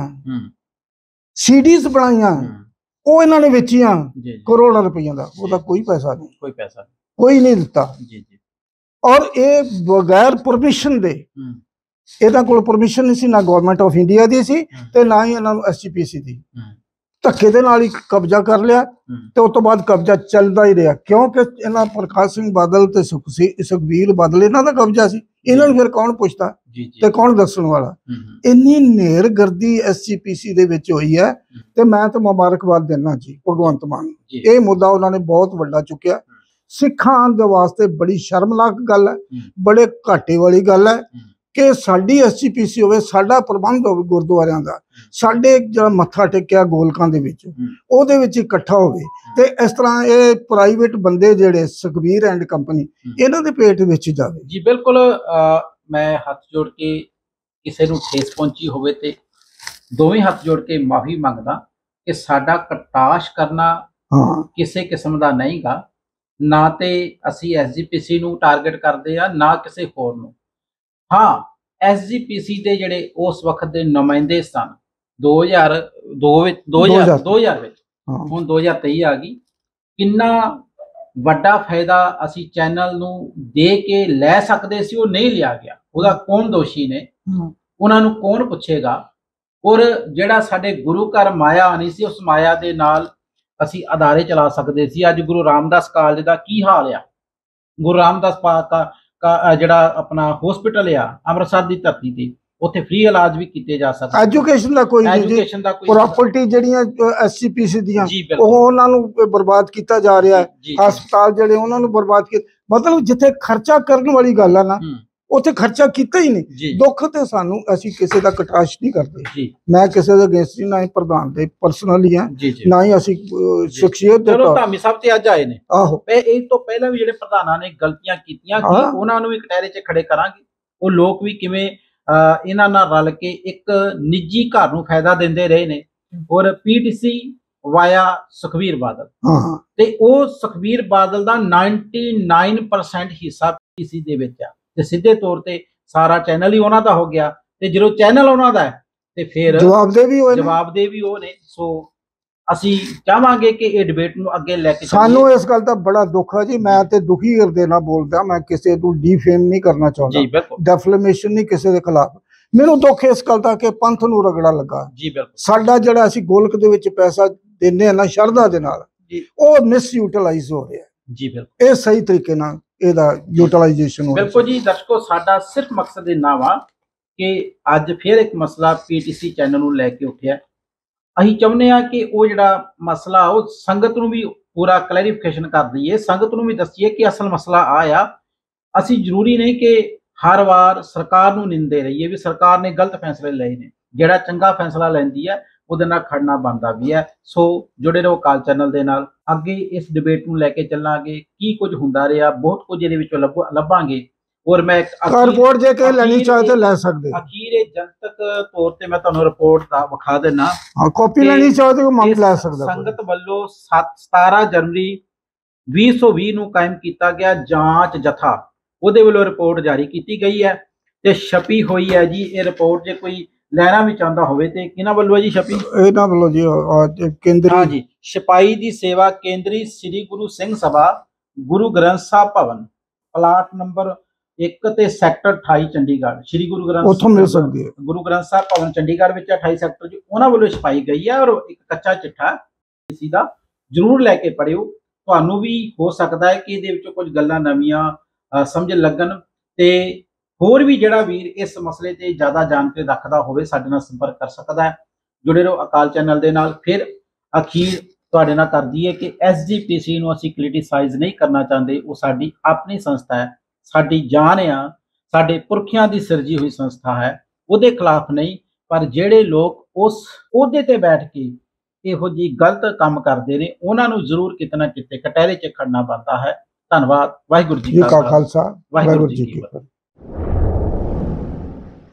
ਸੀਡੀਜ਼ ਬਣਾਈਆਂ, ਉਹ ਇਹਨਾਂ ਨੇ ਵੇਚੀਆਂ ਕਰੋੜਾਂ ਰੁਪਈਆਂ ਦਾ, ਉਹਦਾ ਕੋਈ ਪੈਸਾ ਨਹੀਂ, ਕੋਈ ਨਹੀਂ ਦਿੱਤਾ। ਔਰ ਇਹ ਬਗੈਰ ਪਰਮਿਸ਼ਨ ਦੇ, ਇਹਨਾਂ ਕੋਲ ਪਰਮਿਸ਼ਨ ਨਹੀਂ ਸੀ, ਨਾ ਗਵਰਨਮੈਂਟ ਆਫ ਇੰਡੀਆ ਦੀ ਸੀ ਤੇ ਨਾ ਹੀ ਇਹਨਾਂ ਨੂੰ ਐਸਜੀਪੀਸੀ ਦੀ, ਧੱਕੇ ਦੇ ਨਾਲ ਹੀ ਕਬਜ਼ਾ ਕਰ ਲਿਆ ਤੇ ਉਸ ਤੋਂ ਬਾਅਦ ਕਬਜ਼ਾ ਚੱਲਦਾ ਹੀ ਰਿਹਾ, ਕਿਉਂਕਿ ਇਹਨਾਂ ਪ੍ਰਕਾਸ਼ ਸਿੰਘ ਬਾਦਲ ਤੇ ਸੁਖਬੀਰ ਬਾਦਲ ਇਹਨਾਂ ਦਾ ਕਬਜ਼ਾ ਸੀ। ਇਹਨਾਂ ਨੂੰ ਫਿਰ ਕੌਣ ਪੁੱਛਦਾ ਤੇ ਕੌਣ ਦੱਸਣ ਵਾਲਾ। ਇੰਨੀ ਨੇਰਗਰਦੀ ਐਸਜੀਪੀਸੀ ਦੇ ਵਿੱਚ ਹੋਈ ਹੈ ਤੇ ਮੈਂ ਤਾਂ ਮੁਬਾਰਕਬਾਦ ਦੇਣਾ ਜੀ ਭਗਵੰਤ ਮਾਨ ਨੂੰ। ਇਹ ਮੁੱਦਾ ਉਹਨਾਂ ਨੇ ਬਹੁਤ ਵੱਡਾ ਚੁੱਕਿਆ। ਸਿੱਖਾਂ ਦੇ ਵਾਸਤੇ ਬੜੀ ਸ਼ਰਮਨਾਕ ਗੱਲ ਹੈ, ਬੜੇ ਘਾਟੇ ਵਾਲੀ ਗੱਲ ਹੈ ਕਿ ਸਾਡੀ ਐਸਜੀਪੀਸੀ ਹੋਵੇ, ਸਾਡਾ ਪ੍ਰਬੰਧ ਹੋਵੇ ਗੁਰਦੁਆਰਿਆਂ ਦਾ, ਸਾਡੇ ਜਿਹੜਾ ਮੱਥਾ ਟੇਕਿਆ ਗੋਲਕਾਂ ਦੇ ਵਿੱਚ ਉਹਦੇ ਵਿੱਚ ਇਕੱਠਾ ਹੋਵੇ, ਤੇ ਇਸ ਤਰ੍ਹਾਂ ਇਹ ਪ੍ਰਾਈਵੇਟ ਬੰਦੇ ਜਿਹੜੇ ਸੁਖਬੀਰ ਐਂਡ ਕੰਪਨੀ ਇਹਨਾਂ ਦੇ ਪੇਟ ਵਿੱਚ ਜਾਵੇ। ਜੀ ਬਿਲਕੁਲ, ਮੈਂ ਹੱਥ ਜੋੜ ਕੇ ਕਿਸੇ ਨੂੰ ਠੇਸ ਪਹੁੰਚੀ ਹੋਵੇ ਤੇ ਦੋਵੇਂ ਹੱਥ ਜੋੜ ਕੇ ਮਾਫੀ ਮੰਗਦਾ ਕਿ ਸਾਡਾ ਕਟਾਸ਼ ਕਰਨਾ ਕਿਸੇ ਕਿਸਮ ਦਾ ਨਹੀਂਗਾ, ਨਾ ਤੇ ਅਸੀਂ ਐਸਜੀਪੀਸੀ ਨੂੰ ਟਾਰਗੇਟ ਕਰਦੇ ਆ ਨਾ ਕਿਸੇ ਹੋਰ ਨੂੰ। ਹਾਂ, ਐਸਜੀਪੀਸੀ ਦੇ ਜਿਹੜੇ ਉਸ ਵਕਤ ਦੇ ਨੁਮਾਇੰਦੇ ਸਨ 2002 ਵਿੱਚ, ਹੁਣ 2023 ਆ ਗਈ, ਕਿੰਨਾ ਵੱਡਾ ਫਾਇਦਾ ਅਸੀਂ ਚੈਨਲ ਨੂੰ ਦੇ ਕੇ ਲੈ ਸਕਦੇ ਸੀ, ਉਹ ਨਹੀਂ ਲਿਆ ਗਿਆ। ਉਹਦਾ ਕੌਣ ਦੋਸ਼ੀ ਨੇ, ਉਹਨਾਂ ਨੂੰ ਕੌਣ ਪੁੱਛੇਗਾ। ਔਰ ਜਿਹੜਾ ਸਾਡੇ ਗੁਰੂ ਘਰ ਮਾਇਆ ਆਣੀ ਸੀ, ਉਸ ਮਾਇਆ ਦੇ ਨਾਲ ਅਸੀਂ ਅਦਾਰੇ ਚਲਾ ਸਕਦੇ ਸੀ। ਅੱਜ ਗੁਰੂ ਰਾਮਦਾਸ ਕਾਲਜ ਦਾ ਕੀ ਹਾਲ ਆ, ਗੁਰੂ ਰਾਮਦਾਸ ਜਿਹੜਾ ਆਪਣਾ ਹਸਪੀਟਲ ਆ ਅੰਮ੍ਰਿਤਸਰ ਦੀ ਧਰਤੀ ਤੇ, ਉੱਥੇ ਫ੍ਰੀ ਇਲਾਜ ਵੀ ਕੀਤੇ ਜਾ ਸਕਦੇ। ਐਜੂਕੇਸ਼ਨ ਦਾ ਕੋਈ ਪ੍ਰਾਪਰਟੀ ਜਿਹੜੀਆਂ ਐਸਜੀਪੀਸੀ ਦੀਆਂ ਉਹ ਉਹਨਾਂ ਨੂੰ ਬਰਬਾਦ ਕੀਤਾ ਜਾ ਰਿਹਾ ਹੈ, ਹਸਪਤਾਲ ਜਿਹੜੇ ਉਹਨਾਂ ਨੂੰ ਬਰਬਾਦ ਕੀਤਾ। ਮਤਲਬ ਜਿੱਥੇ ਖਰਚਾ ਕਰਨ ਵਾਲੀ ਗੱਲ ਆ ਨਾ, ਉੱਥੇ ਖਰਚਾ ਕੀਤਾ ਹੀ ਨਹੀਂ। ਦੁੱਖ ਤੇ ਸਾਨੂੰ, ਅਸੀਂ ਕਿਸੇ ਦਾ ਕਟਾਸ਼ ਨਹੀਂ ਕਰਦੇ, ਮੈਂ ਕਿਸੇ ਦੇ ਅਗੇਂਸਟ ਨਾ ਹੀ ਪ੍ਰਧਾਨ ਦੇ ਪਰਸਨਲੀ ਆ, ਨਾ ਹੀ ਅਸੀਂ ਸ਼ਖਸੀਅਤ ਦੇ। ਚਲੋ ਧਾਮੀ ਸਾਹਿਬ ਤੇ ਅੱਜ ਆਏ ਨੇ, ਆਹੋ ਇਹ ਤੋਂ ਪਹਿਲਾਂ ਵੀ ਜਿਹੜੇ ਪ੍ਰਧਾਨਾਂ ਨੇ ਗਲਤੀਆਂ ਕੀਤੀਆਂ ਕਿ ਉਹਨਾਂ ਨੂੰ ਵੀ ਕਟਹਿਰੇ 'ਚ ਖੜੇ ਕਰਾਂਗੇ। ਉਹ ਲੋਕ ਵੀ ਕਿਵੇਂ ਇਹਨਾਂ ਨਾਲ ਰਲ ਕੇ ਇੱਕ ਨਿੱਜੀ ਘਰ ਨੂੰ ਫਾਇਦਾ ਦਿੰਦੇ ਰਹੇ ਨੇ। ਔਰ ਪੀਟੀਸੀ ਵਾਇਆ ਸੁਖਬੀਰ ਬਾਦਲ, ਤੇ ਉਹ ਸੁਖਬੀਰ ਬਾਦਲ ਦਾ 99% ਹਿੱਸਾ ਪੀਟੀਸੀ ਦੇ ਵਿੱਚ ਆ, ਤੇ ਸਿੱਧੇ ਤੌਰ ਤੇ ਸਾਰਾ ਚੈਨਲ ਹੀ ਉਹਨਾਂ ਦਾ ਹੋ ਗਿਆ। ਤੇ ਜਦੋਂ ਚੈਨਲ ਉਹਨਾਂ ਦਾ ਹੈ ਤੇ ਫਿਰ ਜਵਾਬਦੇਹ ਵੀ ਉਹ ਨੇ। ਸੋ ਅਸੀਂ ਚਾਹਾਂਗੇ ਕਿ ਇਹ ਡਿਬੇਟ ਨੂੰ ਅੱਗੇ ਲੈ ਕੇ ਸਾਨੂੰ ਇਸ ਗੱਲ ਦਾ ਬੜਾ ਦੁੱਖ ਹੈ ਜੀ। ਮੈਂ ਤੇ ਦੁਖੀ ਹਿਰਦੇ ਨਾਲ ਬੋਲਦਾ, ਮੈਂ ਕਿਸੇ ਨੂੰ ਡੀਫੇਮ ਨਹੀਂ ਕਰਨਾ ਚਾਹੁੰਦਾ ਜੀ, ਬਿਲਕੁਲ ਡੈਫਲੇਮੇਸ਼ਨ ਨਹੀਂ ਕਿਸੇ ਦੇ ਖਿਲਾਫ। ਮੈਨੂੰ ਦੁੱਖ ਇਸ ਗੱਲ ਦਾ ਕਿ ਪੰਥ ਨੂੰ ਰਗੜਾ ਲੱਗਾ। ਜੀ ਬਿਲਕੁਲ ਸਾਡਾ ਜਿਹੜਾ ਅਸੀਂ ਗੋਲਕ ਦੇ ਵਿੱਚ ਪੈਸਾ ਦਿੰਦੇ ਆ ਨਾ ਸ਼ਰਧਾ ਦੇ ਨਾਲ, ਜੀ ਉਹ ਮਿਸ ਯੂਟਿਲਾਈਜ਼ ਹੋ ਰਿਹਾ। ਜੀ ਬਿਲਕੁਲ ਇਹ ਸਹੀ ਤਰੀਕੇ ਨਾਲ ਇਹਦਾ ਯੂਟਿਲਾਈਜੇਸ਼ਨ ਹੋ ਬਿਲਕੁਲ ਜੀ। ਦਰਸ਼ਕੋ, ਸਾਡਾ ਸਿਰਫ ਮਕਸਦ ਇਹ ਨਾ ਵਾ ਕਿ ਅੱਜ ਫਿਰ ਇੱਕ ਮਸਲਾ ਪੀਟੀਸੀ ਚੈਨਲ ਨੂੰ ਲੈ ਕੇ ਉੱਠਿਆ। ਅਸੀਂ ਚਾਹੁੰਦੇ ਆ ਕਿ ਉਹ ਜਿਹੜਾ ਮਸਲਾ ਉਹ ਸੰਗਤ ਨੂੰ ਵੀ ਪੂਰਾ ਕਲੈਰੀਫਿਕੇਸ਼ਨ ਕਰ ਦਈਏ, ਸੰਗਤ ਨੂੰ ਵੀ ਦੱਸੀਏ ਕਿ ਅਸਲ ਮਸਲਾ ਆ। ਅਸੀਂ ਜ਼ਰੂਰੀ ਨਹੀਂ ਕਿ ਹਰ ਵਾਰ ਸਰਕਾਰ ਨੂੰ ਨਿੰਦੇ ਰਹੀਏ ਵੀ ਸਰਕਾਰ ਨੇ ਗਲਤ ਫੈਸਲੇ ਲਏ ਨੇ। ਜਿਹੜਾ ਚੰਗਾ ਫੈਸਲਾ ਲੈਂਦੀ ਹੈ ਉਹਦੇ ਨਾਲ ਖੜਨਾ ਬਣਦਾ ਵੀ ਹੈ। ਸੋ ਜੁੜੇ ਰਹੋ ਅਕਾਲ ਚੈਨਲ ਦੇ ਨਾਲ। ਅੱਗੇ ਇਸ ਡਿਬੇਟ ਨੂੰ ਲੈ ਕੇ ਚੱਲਾਂਗੇ, ਕੀ ਕੁਝ ਹੁੰਦਾ ਰਿਹਾ, ਬਹੁਤ ਕੁਝ ਇਹਦੇ ਵਿੱਚੋਂ ਲੱਭਾਂਗੇ। ਔਰ ਮੈਂ ਰਿਪੋਰਟ ਜੇ ਕੇ ਲੈਣੀ ਚਾਹੇ ਤਾਂ ਲੈ ਸਕਦੇ। ਅਖੀਰ ਇਹ ਜਨਤਕ ਤੌਰ ਤੇ ਮੈਂ ਤੁਹਾਨੂੰ ਰਿਪੋਰਟ ਦਾ ਵਿਖਾ ਦੇਣਾ। ਹਾਂ, ਕਾਪੀ ਲੈਣੀ ਚਾਹੇ ਤਾਂ ਮੰਗ ਲੈ ਸਕਦਾ। ਸੰਗਤ ਵੱਲੋਂ 17 ਜਨਵਰੀ 2020 ਨੂੰ ਕਾਇਮ ਕੀਤਾ ਗਿਆ ਜਾਂਚ ਜਥਾ, ਉਹਦੇ ਵੱਲੋਂ ਰਿਪੋਰਟ ਜਾਰੀ ਕੀਤੀ ਗਈ ਹੈ ਤੇ ਛਪੀ ਹੋਈ ਹੈ ਜੀ। ਇਹ ਰਿਪੋਰਟ ਜੇ ਕੋਈ ਲੈਣਾ ਵੀ ਚਾਹੁੰਦਾ ਹੋਵੇ ਤੇ ਕਿਹਨਾਂ ਵੱਲੋਂ ਹੈ ਜੀ ਛਪੀ? ਇਹਨਾਂ ਵੱਲੋਂ ਜੀ ਕੇਂਦਰੀ। ਹਾਂ ਜੀ, ਛਪਾਈ ਦੀ ਸੇਵਾ ਕੇਂਦਰੀ ਸ੍ਰੀ ਗੁਰੂ ਸਿੰਘ ਸਭਾ, ਗੁਰੂ ਗ੍ਰੰਥ ਸਾਹਿਬ ਭਵਨ, ਪਲਾਟ ਨੰਬਰ 1 ਤੇ ਸੈਕਟਰ 28 ਚੰਡੀਗੜ੍ਹ। ਸ੍ਰੀ ਗੁਰੂ ਗ੍ਰੰਥ ਉੱਥੋਂ ਮਿਲ ਸਕਦੀ ਹੈ। ਗੁਰੂ ਗ੍ਰੰਥ ਸਾਹਿਬ ਭਵਨ ਚੰਡੀਗੜ੍ਹ ਵਿੱਚ 28 ਸੈਕਟਰ ਜੀ, ਉਹਨਾਂ ਵੱਲੋਂ ਛਪਾਈ ਗਈ ਹੈ। ਔਰ ਇੱਕ ਕੱਚਾ ਚਿੱਠਾ ਕਿਸੇ ਦਾ ਜ਼ਰੂਰ ਲੈ ਕੇ ਪੜਿਓ। ਤੁਹਾਨੂੰ ਵੀ ਹੋ ਸਕਦਾ ਹੈ ਕਿ ਇਹਦੇ ਵਿੱਚੋਂ ਕੁਝ ਗੱਲਾਂ ਨਵੀਆਂ ਸਮਝ ਲੱਗਣ ਤੇ ਹੋਰ ਵੀ ਜਿਹੜਾ ਵੀਰ ਇਸ ਮਸਲੇ ਤੇ ਜ਼ਿਆਦਾ ਜਾਣਕਾਰੀ ਰੱਖਦਾ ਹੋਵੇ ਸਾਡੇ ਨਾਲ ਸੰਪਰਕ ਕਰ ਸਕਦਾ ਹੈ। ਜੁੜੇ ਰਹੋ ਅਕਾਲ ਚੈਨਲ ਦੇ ਨਾਲ। ਫਿਰ ਅਖੀਰ ਤੁਹਾਡੇ ਨਾਲ ਕਰ ਦਈਏ ਕਿ SGPC ਨੂੰ ਅਸੀਂ ਕ੍ਰਿਟੀਸਾਈਜ਼ ਨਹੀਂ ਕਰਨਾ ਚਾਹੁੰਦੇ। ਉਹ ਸਾਡੀ ਆਪਣੀ ਸੰਸਥਾ ਹੈ, ਸਾਡੀ ਜਾਨ ਆ, ਸਾਡੇ ਪੁਰਖਿਆਂ ਦੀ ਸਿਰਜੀ ਹੋਈ ਸੰਸਥਾ ਹੈ। ਉਹਦੇ ਖਿਲਾਫ ਨਹੀਂ, ਪਰ ਜਿਹੜੇ ਲੋਕ ਉਸ ਅਹੁਦੇ ਤੇ ਬੈਠ ਕੇ ਇਹੋ ਜਿਹੀ ਗਲਤ ਕੰਮ ਕਰਦੇ ਨੇ ਉਹਨਾਂ ਨੂੰ ਜ਼ਰੂਰ ਕਿਤੇ ਨਾ ਕਿਤੇ ਕਟਹਿਰੇ 'ਚ ਖੜਨਾ ਬਣਦਾ ਹੈ। ਧੰਨਵਾਦ। ਵਾਹਿਗੁਰੂ ਜੀ ਕਾ ਖਾਲਸਾ, ਵਾਹਿਗੁਰੂ ਜੀ ਕੀ ਫਤਿਹ।